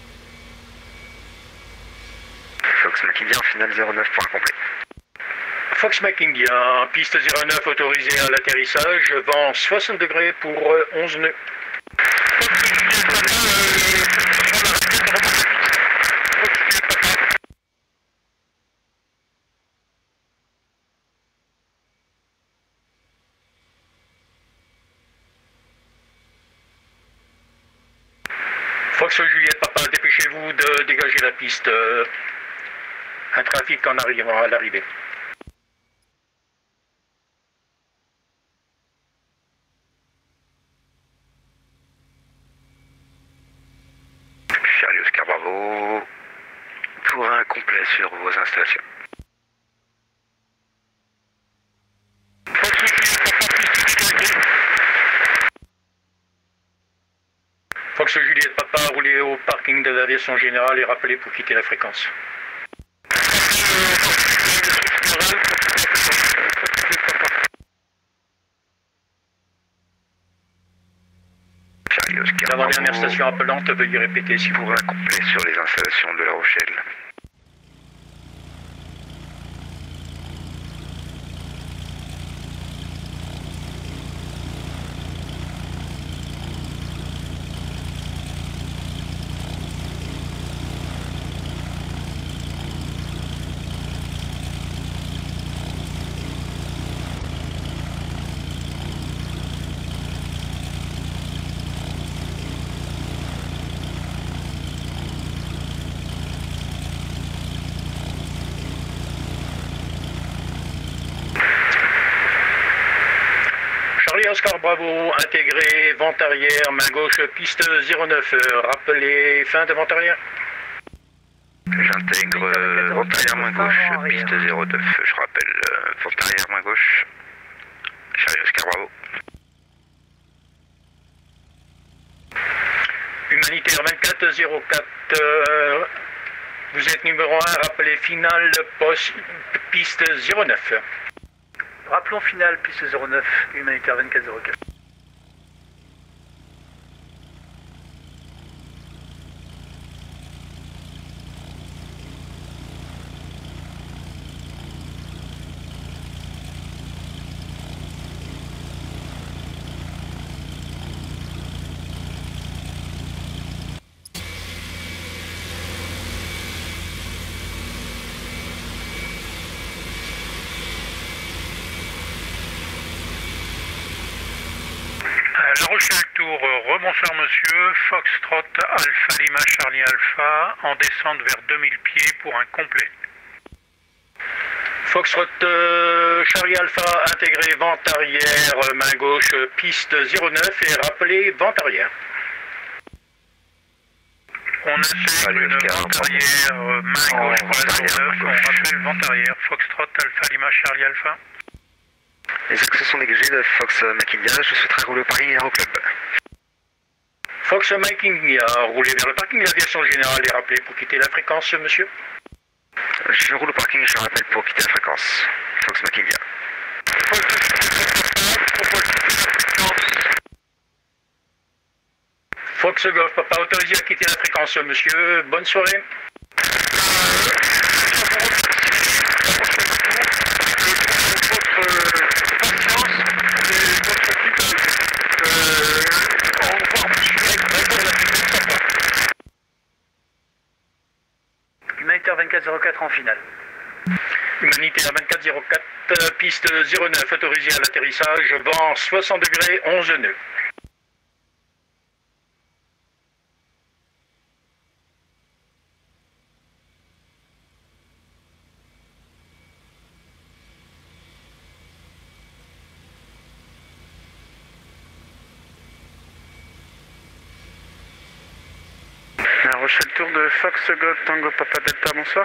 Fox Mike India en finale zéro neuf pour un complet. Fox Mike India, piste zéro neuf autorisée à l'atterrissage, vent soixante degrés pour onze nœuds. Fox Juliette Papa, dépêchez-vous de dégager la piste. Un trafic en arrivant à l'arrivée. Charlie Oscar Bravo, pour un complet sur vos installations. Fox Juliette Papa, roulez au parking de l'aviation générale et rappelez pour quitter la fréquence. L'avant-dernière station appelante, veuillez répéter si vous pour un complet sur les installations de La Rochelle. Oscar Bravo, intégré, vent arrière, main gauche, piste zéro neuf, rappelez, fin de vent arrière. J'intègre euh, vent arrière, main gauche, piste zéro neuf, je rappelle, euh, vent arrière, main gauche, Charlie Oscar Bravo. Humanitaire vingt-quatre zéro quatre, euh, vous êtes numéro un, rappelez, finale, poste, piste zéro neuf. Rappelons finale, piste zéro neuf, humanitaire vingt-quatre zéro quatre. La Rochelle Tour, rebonsoir monsieur, Foxtrot Alpha Lima Charlie Alpha, en descente vers deux mille pieds pour un complet. Foxtrot euh, Charlie Alpha, intégré, vent arrière, main gauche, piste zéro neuf et rappelez, vent arrière. On intègre une vent arrière, main gauche pour la zéro neuf, on rappelle vent arrière, Foxtrot Alpha Lima Charlie Alpha. Les accès sont dégagés de Fox Macindia, je souhaiterais rouler au parking Aéroclub. Fox Macindia, roulez vers le parking de l'aviation générale et rappelez pour quitter la fréquence, monsieur. Je roule au parking et je rappelle pour quitter la fréquence. Fox Macindia. Fox Golf Papa, autorisé à quitter la fréquence, monsieur. Bonne soirée. Humanitaire vingt-quatre zéro quatre en finale. Humanitaire vingt-quatre zéro quatre, piste zéro neuf, autorisé à l'atterrissage, vent soixante degrés, onze nœuds. La Rochelle Tour de Fox Golf Tango Papa Delta, bonsoir.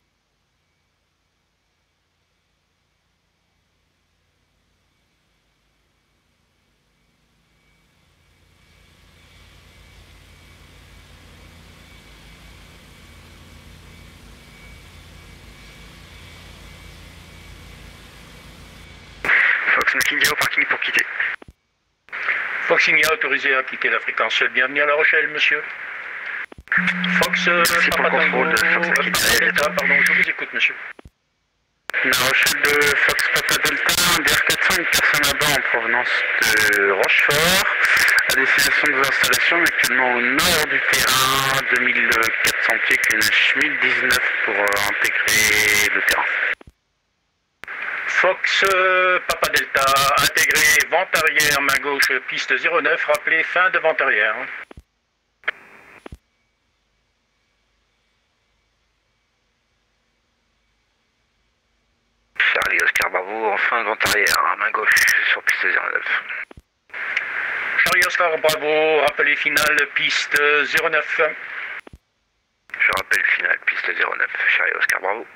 Fox Macindia au parking pour quitter. Fox India autorisé à quitter la fréquence. Bienvenue à La Rochelle, monsieur. Fox, Merci pour le Papa contrôle Tango, de Fox Macindia. Delta, pardon, je vous écoute, monsieur. La Rochelle de Fox Papa Delta, un D R quatre cents, une personne à bord en provenance de Rochefort, à destination de vos installations, actuellement au nord du terrain, deux mille quatre cents pieds, Q N H mille dix-neuf pour euh, intégrer le terrain. Fox euh, Papa Delta, intégré vente arrière, main gauche, piste zéro neuf, rappelez fin de vente arrière. Charlie Oscar Bravo, en fin de vente arrière, main gauche sur piste zéro neuf. Charlie Oscar Bravo, rappelez finale, piste zéro neuf. Je rappelle finale, piste zéro neuf, Charlie Oscar Bravo.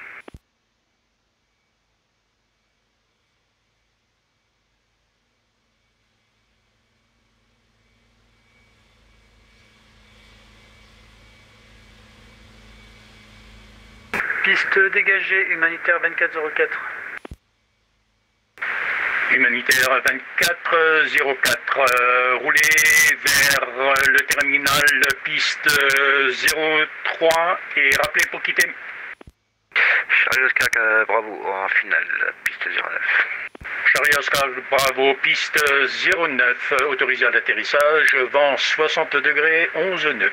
Piste dégagée, humanitaire vingt-quatre zéro quatre. Humanitaire vingt-quatre zéro quatre, euh, roulez vers le terminal piste zéro trois et rappelez pour quitter. Charlie Oscar Bravo, en finale, piste zéro neuf. Charlie Oscar Bravo, piste zéro neuf, autorisé à l'atterrissage, vent soixante degrés, onze nœuds.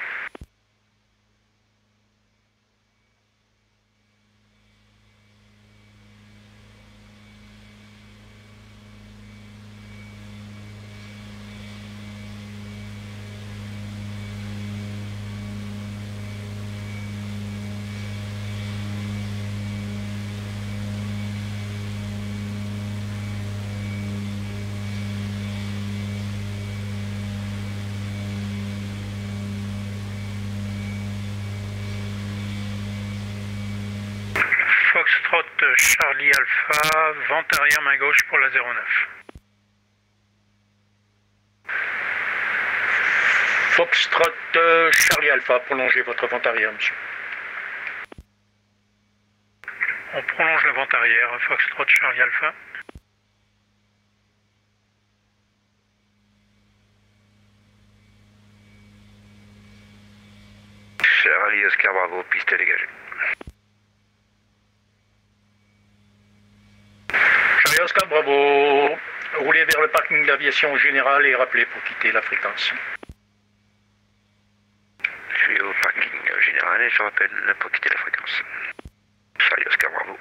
Foxtrot Charlie Alpha, vente arrière main gauche pour la zéro neuf. Foxtrot Charlie Alpha, prolongez votre vente arrière, monsieur. On prolonge la vente arrière, Foxtrot Charlie Alpha. Charlie Oscar Bravo, piste dégagée. Charlie Oscar Bravo, roulez vers le parking d'aviation générale et rappelez pour quitter la fréquence. Je suis au parking général et je rappelle pour quitter la fréquence. Charlie Oscar Bravo.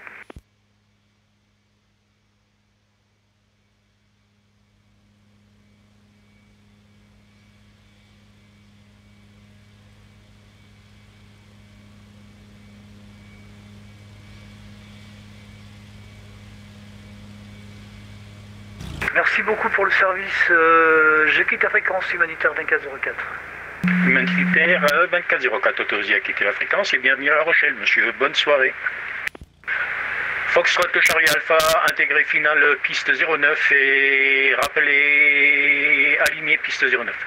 Merci beaucoup pour le service. Euh, je quitte la fréquence humanitaire vingt-quatre zéro quatre. Humanitaire euh, vingt-quatre zéro quatre, autorisé à quitter la fréquence et bienvenue à La Rochelle, monsieur. Bonne soirée. Foxtrot Charlie Alpha, intégré finale piste zéro neuf et rappelez aligné piste zéro neuf.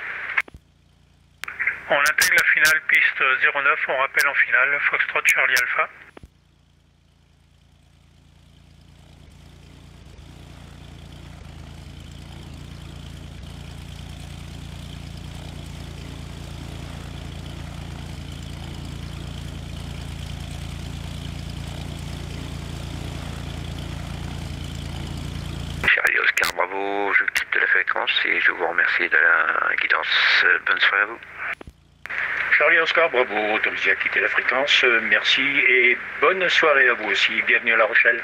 On intègre la finale piste zéro neuf, on rappelle en finale Foxtrot Charlie Alpha. Charlie Oscar Bravo, je quitte la fréquence et je vous remercie de la guidance. Bonne soirée à vous. Charlie Oscar Bravo, autorisé à quitter la fréquence, merci et bonne soirée à vous aussi. Bienvenue à La Rochelle.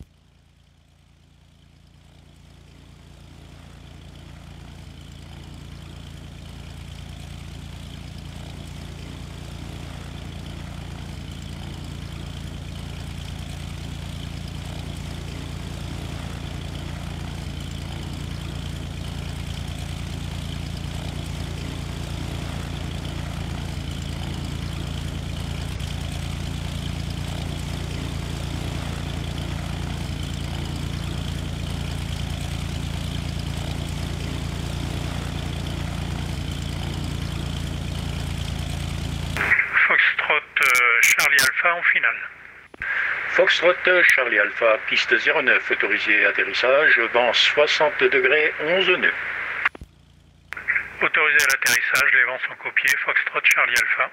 Foxtrot Charlie Alpha en finale. Foxtrot Charlie Alpha, piste zéro neuf, autorisé atterrissage, vent soixante degrés, onze nœuds. Autorisé à l'atterrissage, les vents sont copiés, Foxtrot Charlie Alpha.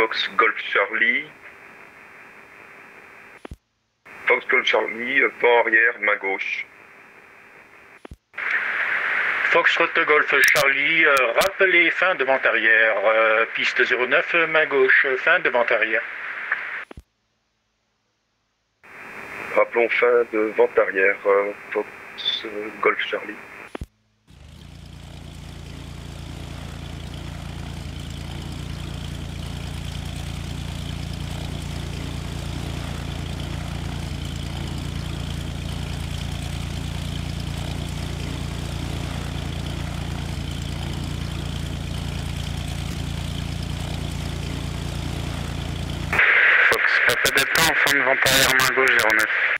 Fox Golf Charlie. Fox Golf Charlie, vent arrière, main gauche. Foxtrot Golf Charlie, euh, rappelez fin de vent arrière, euh, piste zéro neuf, main gauche, fin de vent arrière. Rappelons fin de vent arrière, euh, Fox euh, Golf Charlie. Papa Delta en fin de vent arrière, main gauche zéro neuf.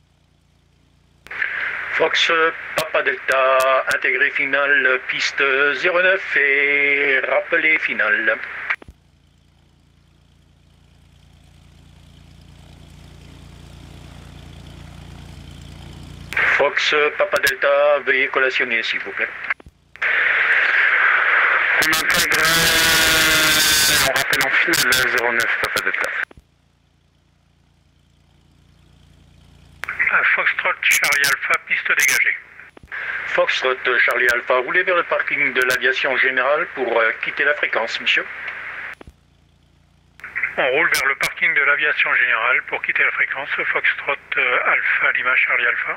Fox Papa Delta, intégré final, piste zéro neuf et rappelé final. Fox Papa Delta, veuillez collationner s'il vous plaît. On intègre, on rappelle en finale zéro neuf Papa Delta. Foxtrot Charlie Alpha, piste dégagée. Foxtrot Charlie Alpha, roulez vers le parking de l'aviation générale pour euh, quitter la fréquence, monsieur. On roule vers le parking de l'aviation générale pour quitter la fréquence. Foxtrot euh, Alpha, Lima Charlie Alpha.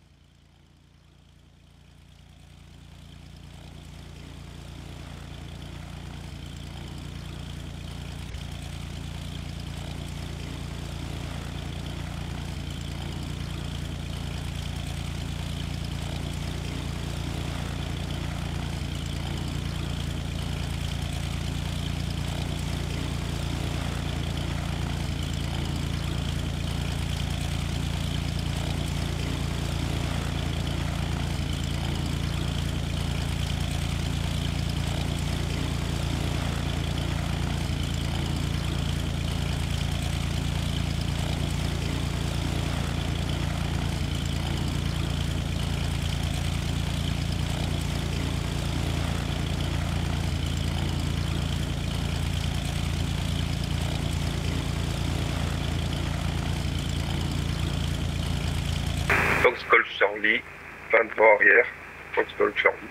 Fox Golf Charlie, fin de vent arrière, Fox Golf Charlie.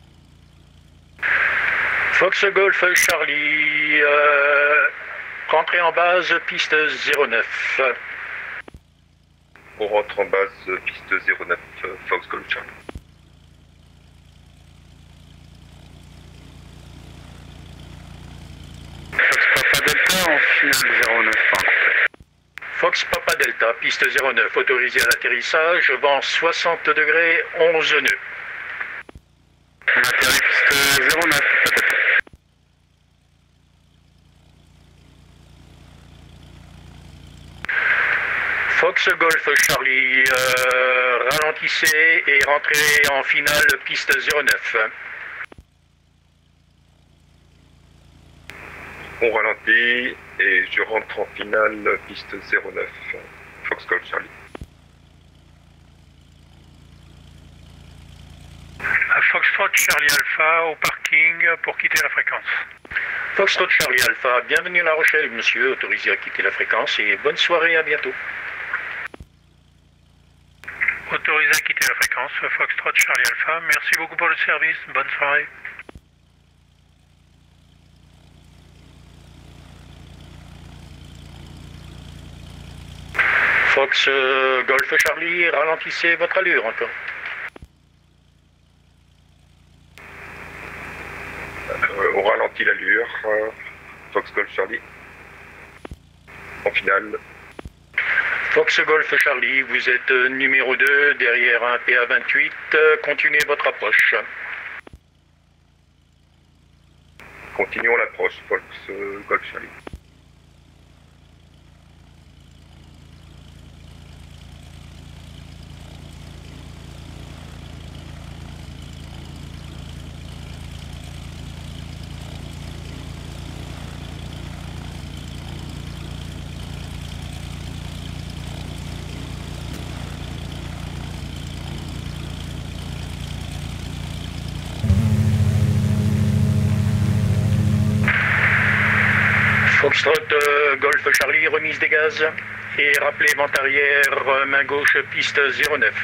Fox Golf Charlie, euh, rentrez en base, piste zéro neuf. On rentre en base, piste zéro neuf, Fox Golf Charlie. Fox Papa Delta en finale zéro neuf, pas complet. Fox Papa Delta, piste zéro neuf, autorisé à l'atterrissage, vent soixante degrés, onze nœuds. On atterrit piste zéro neuf, Papa Delta. Fox Golf Charlie, euh, ralentissez et rentrez en finale, piste zéro neuf. On ralentit et je rentre en finale, piste zéro neuf, Fox Golf Charlie. Foxtrot Charlie Alpha au parking pour quitter la fréquence. Foxtrot Charlie Alpha, bienvenue à La Rochelle, monsieur, autorisé à quitter la fréquence et bonne soirée, à bientôt. Autorisé à quitter la fréquence, Foxtrot Charlie Alpha, merci beaucoup pour le service, bonne soirée. Fox euh, Golf Charlie, ralentissez votre allure encore. Euh, on ralentit l'allure, euh, Fox Golf Charlie. En finale. Fox Golf Charlie, vous êtes euh, numéro deux derrière un P A vingt-huit, euh, continuez votre approche. Continuons l'approche, Fox euh, Golf Charlie. Foxtrot euh, Golf Charlie, remise des gaz. Et rappelez vente arrière, euh, main gauche, piste zéro neuf.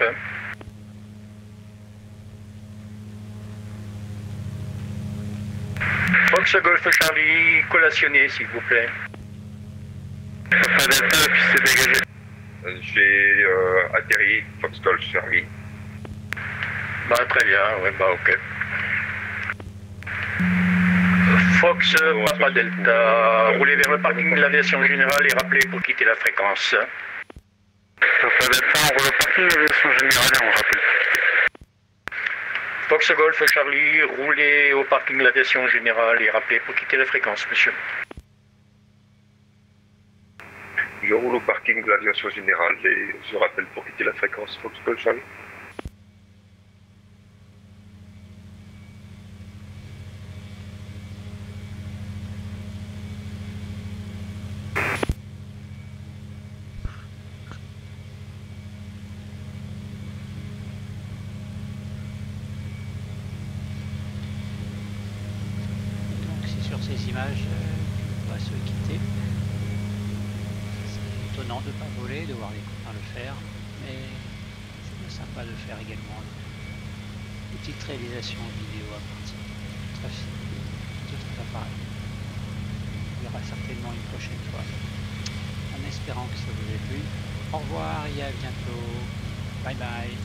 Fox Golf Charlie, collationné s'il vous plaît. Papa Delta, piste dégagée. J'ai euh, atterri, Fox Golf Charlie. Bah très bien, ouais bah ok. Fox Papa Delta, roulez vers le parking de l'aviation générale et rappelez pour quitter la fréquence. Papa Delta, on roule au parking de l'aviation générale et on rappelle. Fox Golf Charlie, roulez au parking de l'aviation générale et rappelez pour quitter la fréquence, monsieur. Je roule au parking de l'aviation générale et je rappelle pour quitter la fréquence Fox Golf Charlie. Ces images, euh, on va se quitter. C'est étonnant de ne pas voler, de voir les copains le faire, mais c'est bien sympa de faire également une petite réalisation vidéo à partir de cet appareil. Il y aura certainement une prochaine fois. En espérant que ça vous ait plu. Au revoir et à bientôt. Bye bye.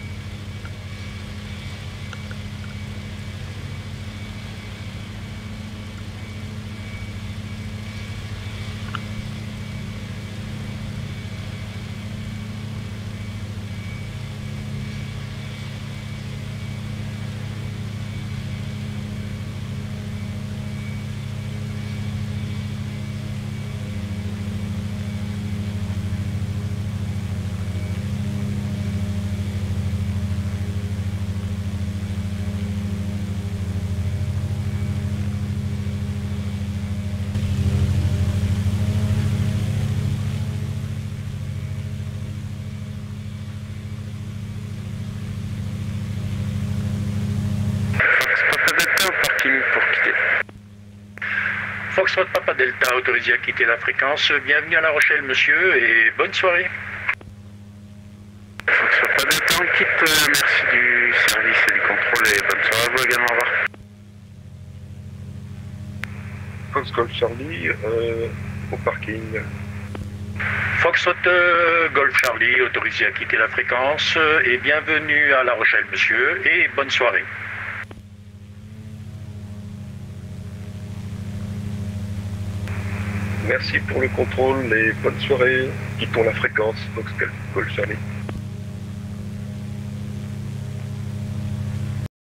Foxtrot Papa Delta, autorisé à quitter la fréquence. Bienvenue à La Rochelle, monsieur, et bonne soirée. Foxtrot Papa Delta, on quitte. Euh, merci du service et du contrôle et bonne soirée à vous également. Au revoir. Fox Golf Charlie, euh, au parking. Foxtrot euh, Golf Charlie, autorisé à quitter la fréquence. Et bienvenue à La Rochelle, monsieur, et bonne soirée. Merci pour le contrôle et bonne soirée. Quittons la fréquence Fox Golf Charlie.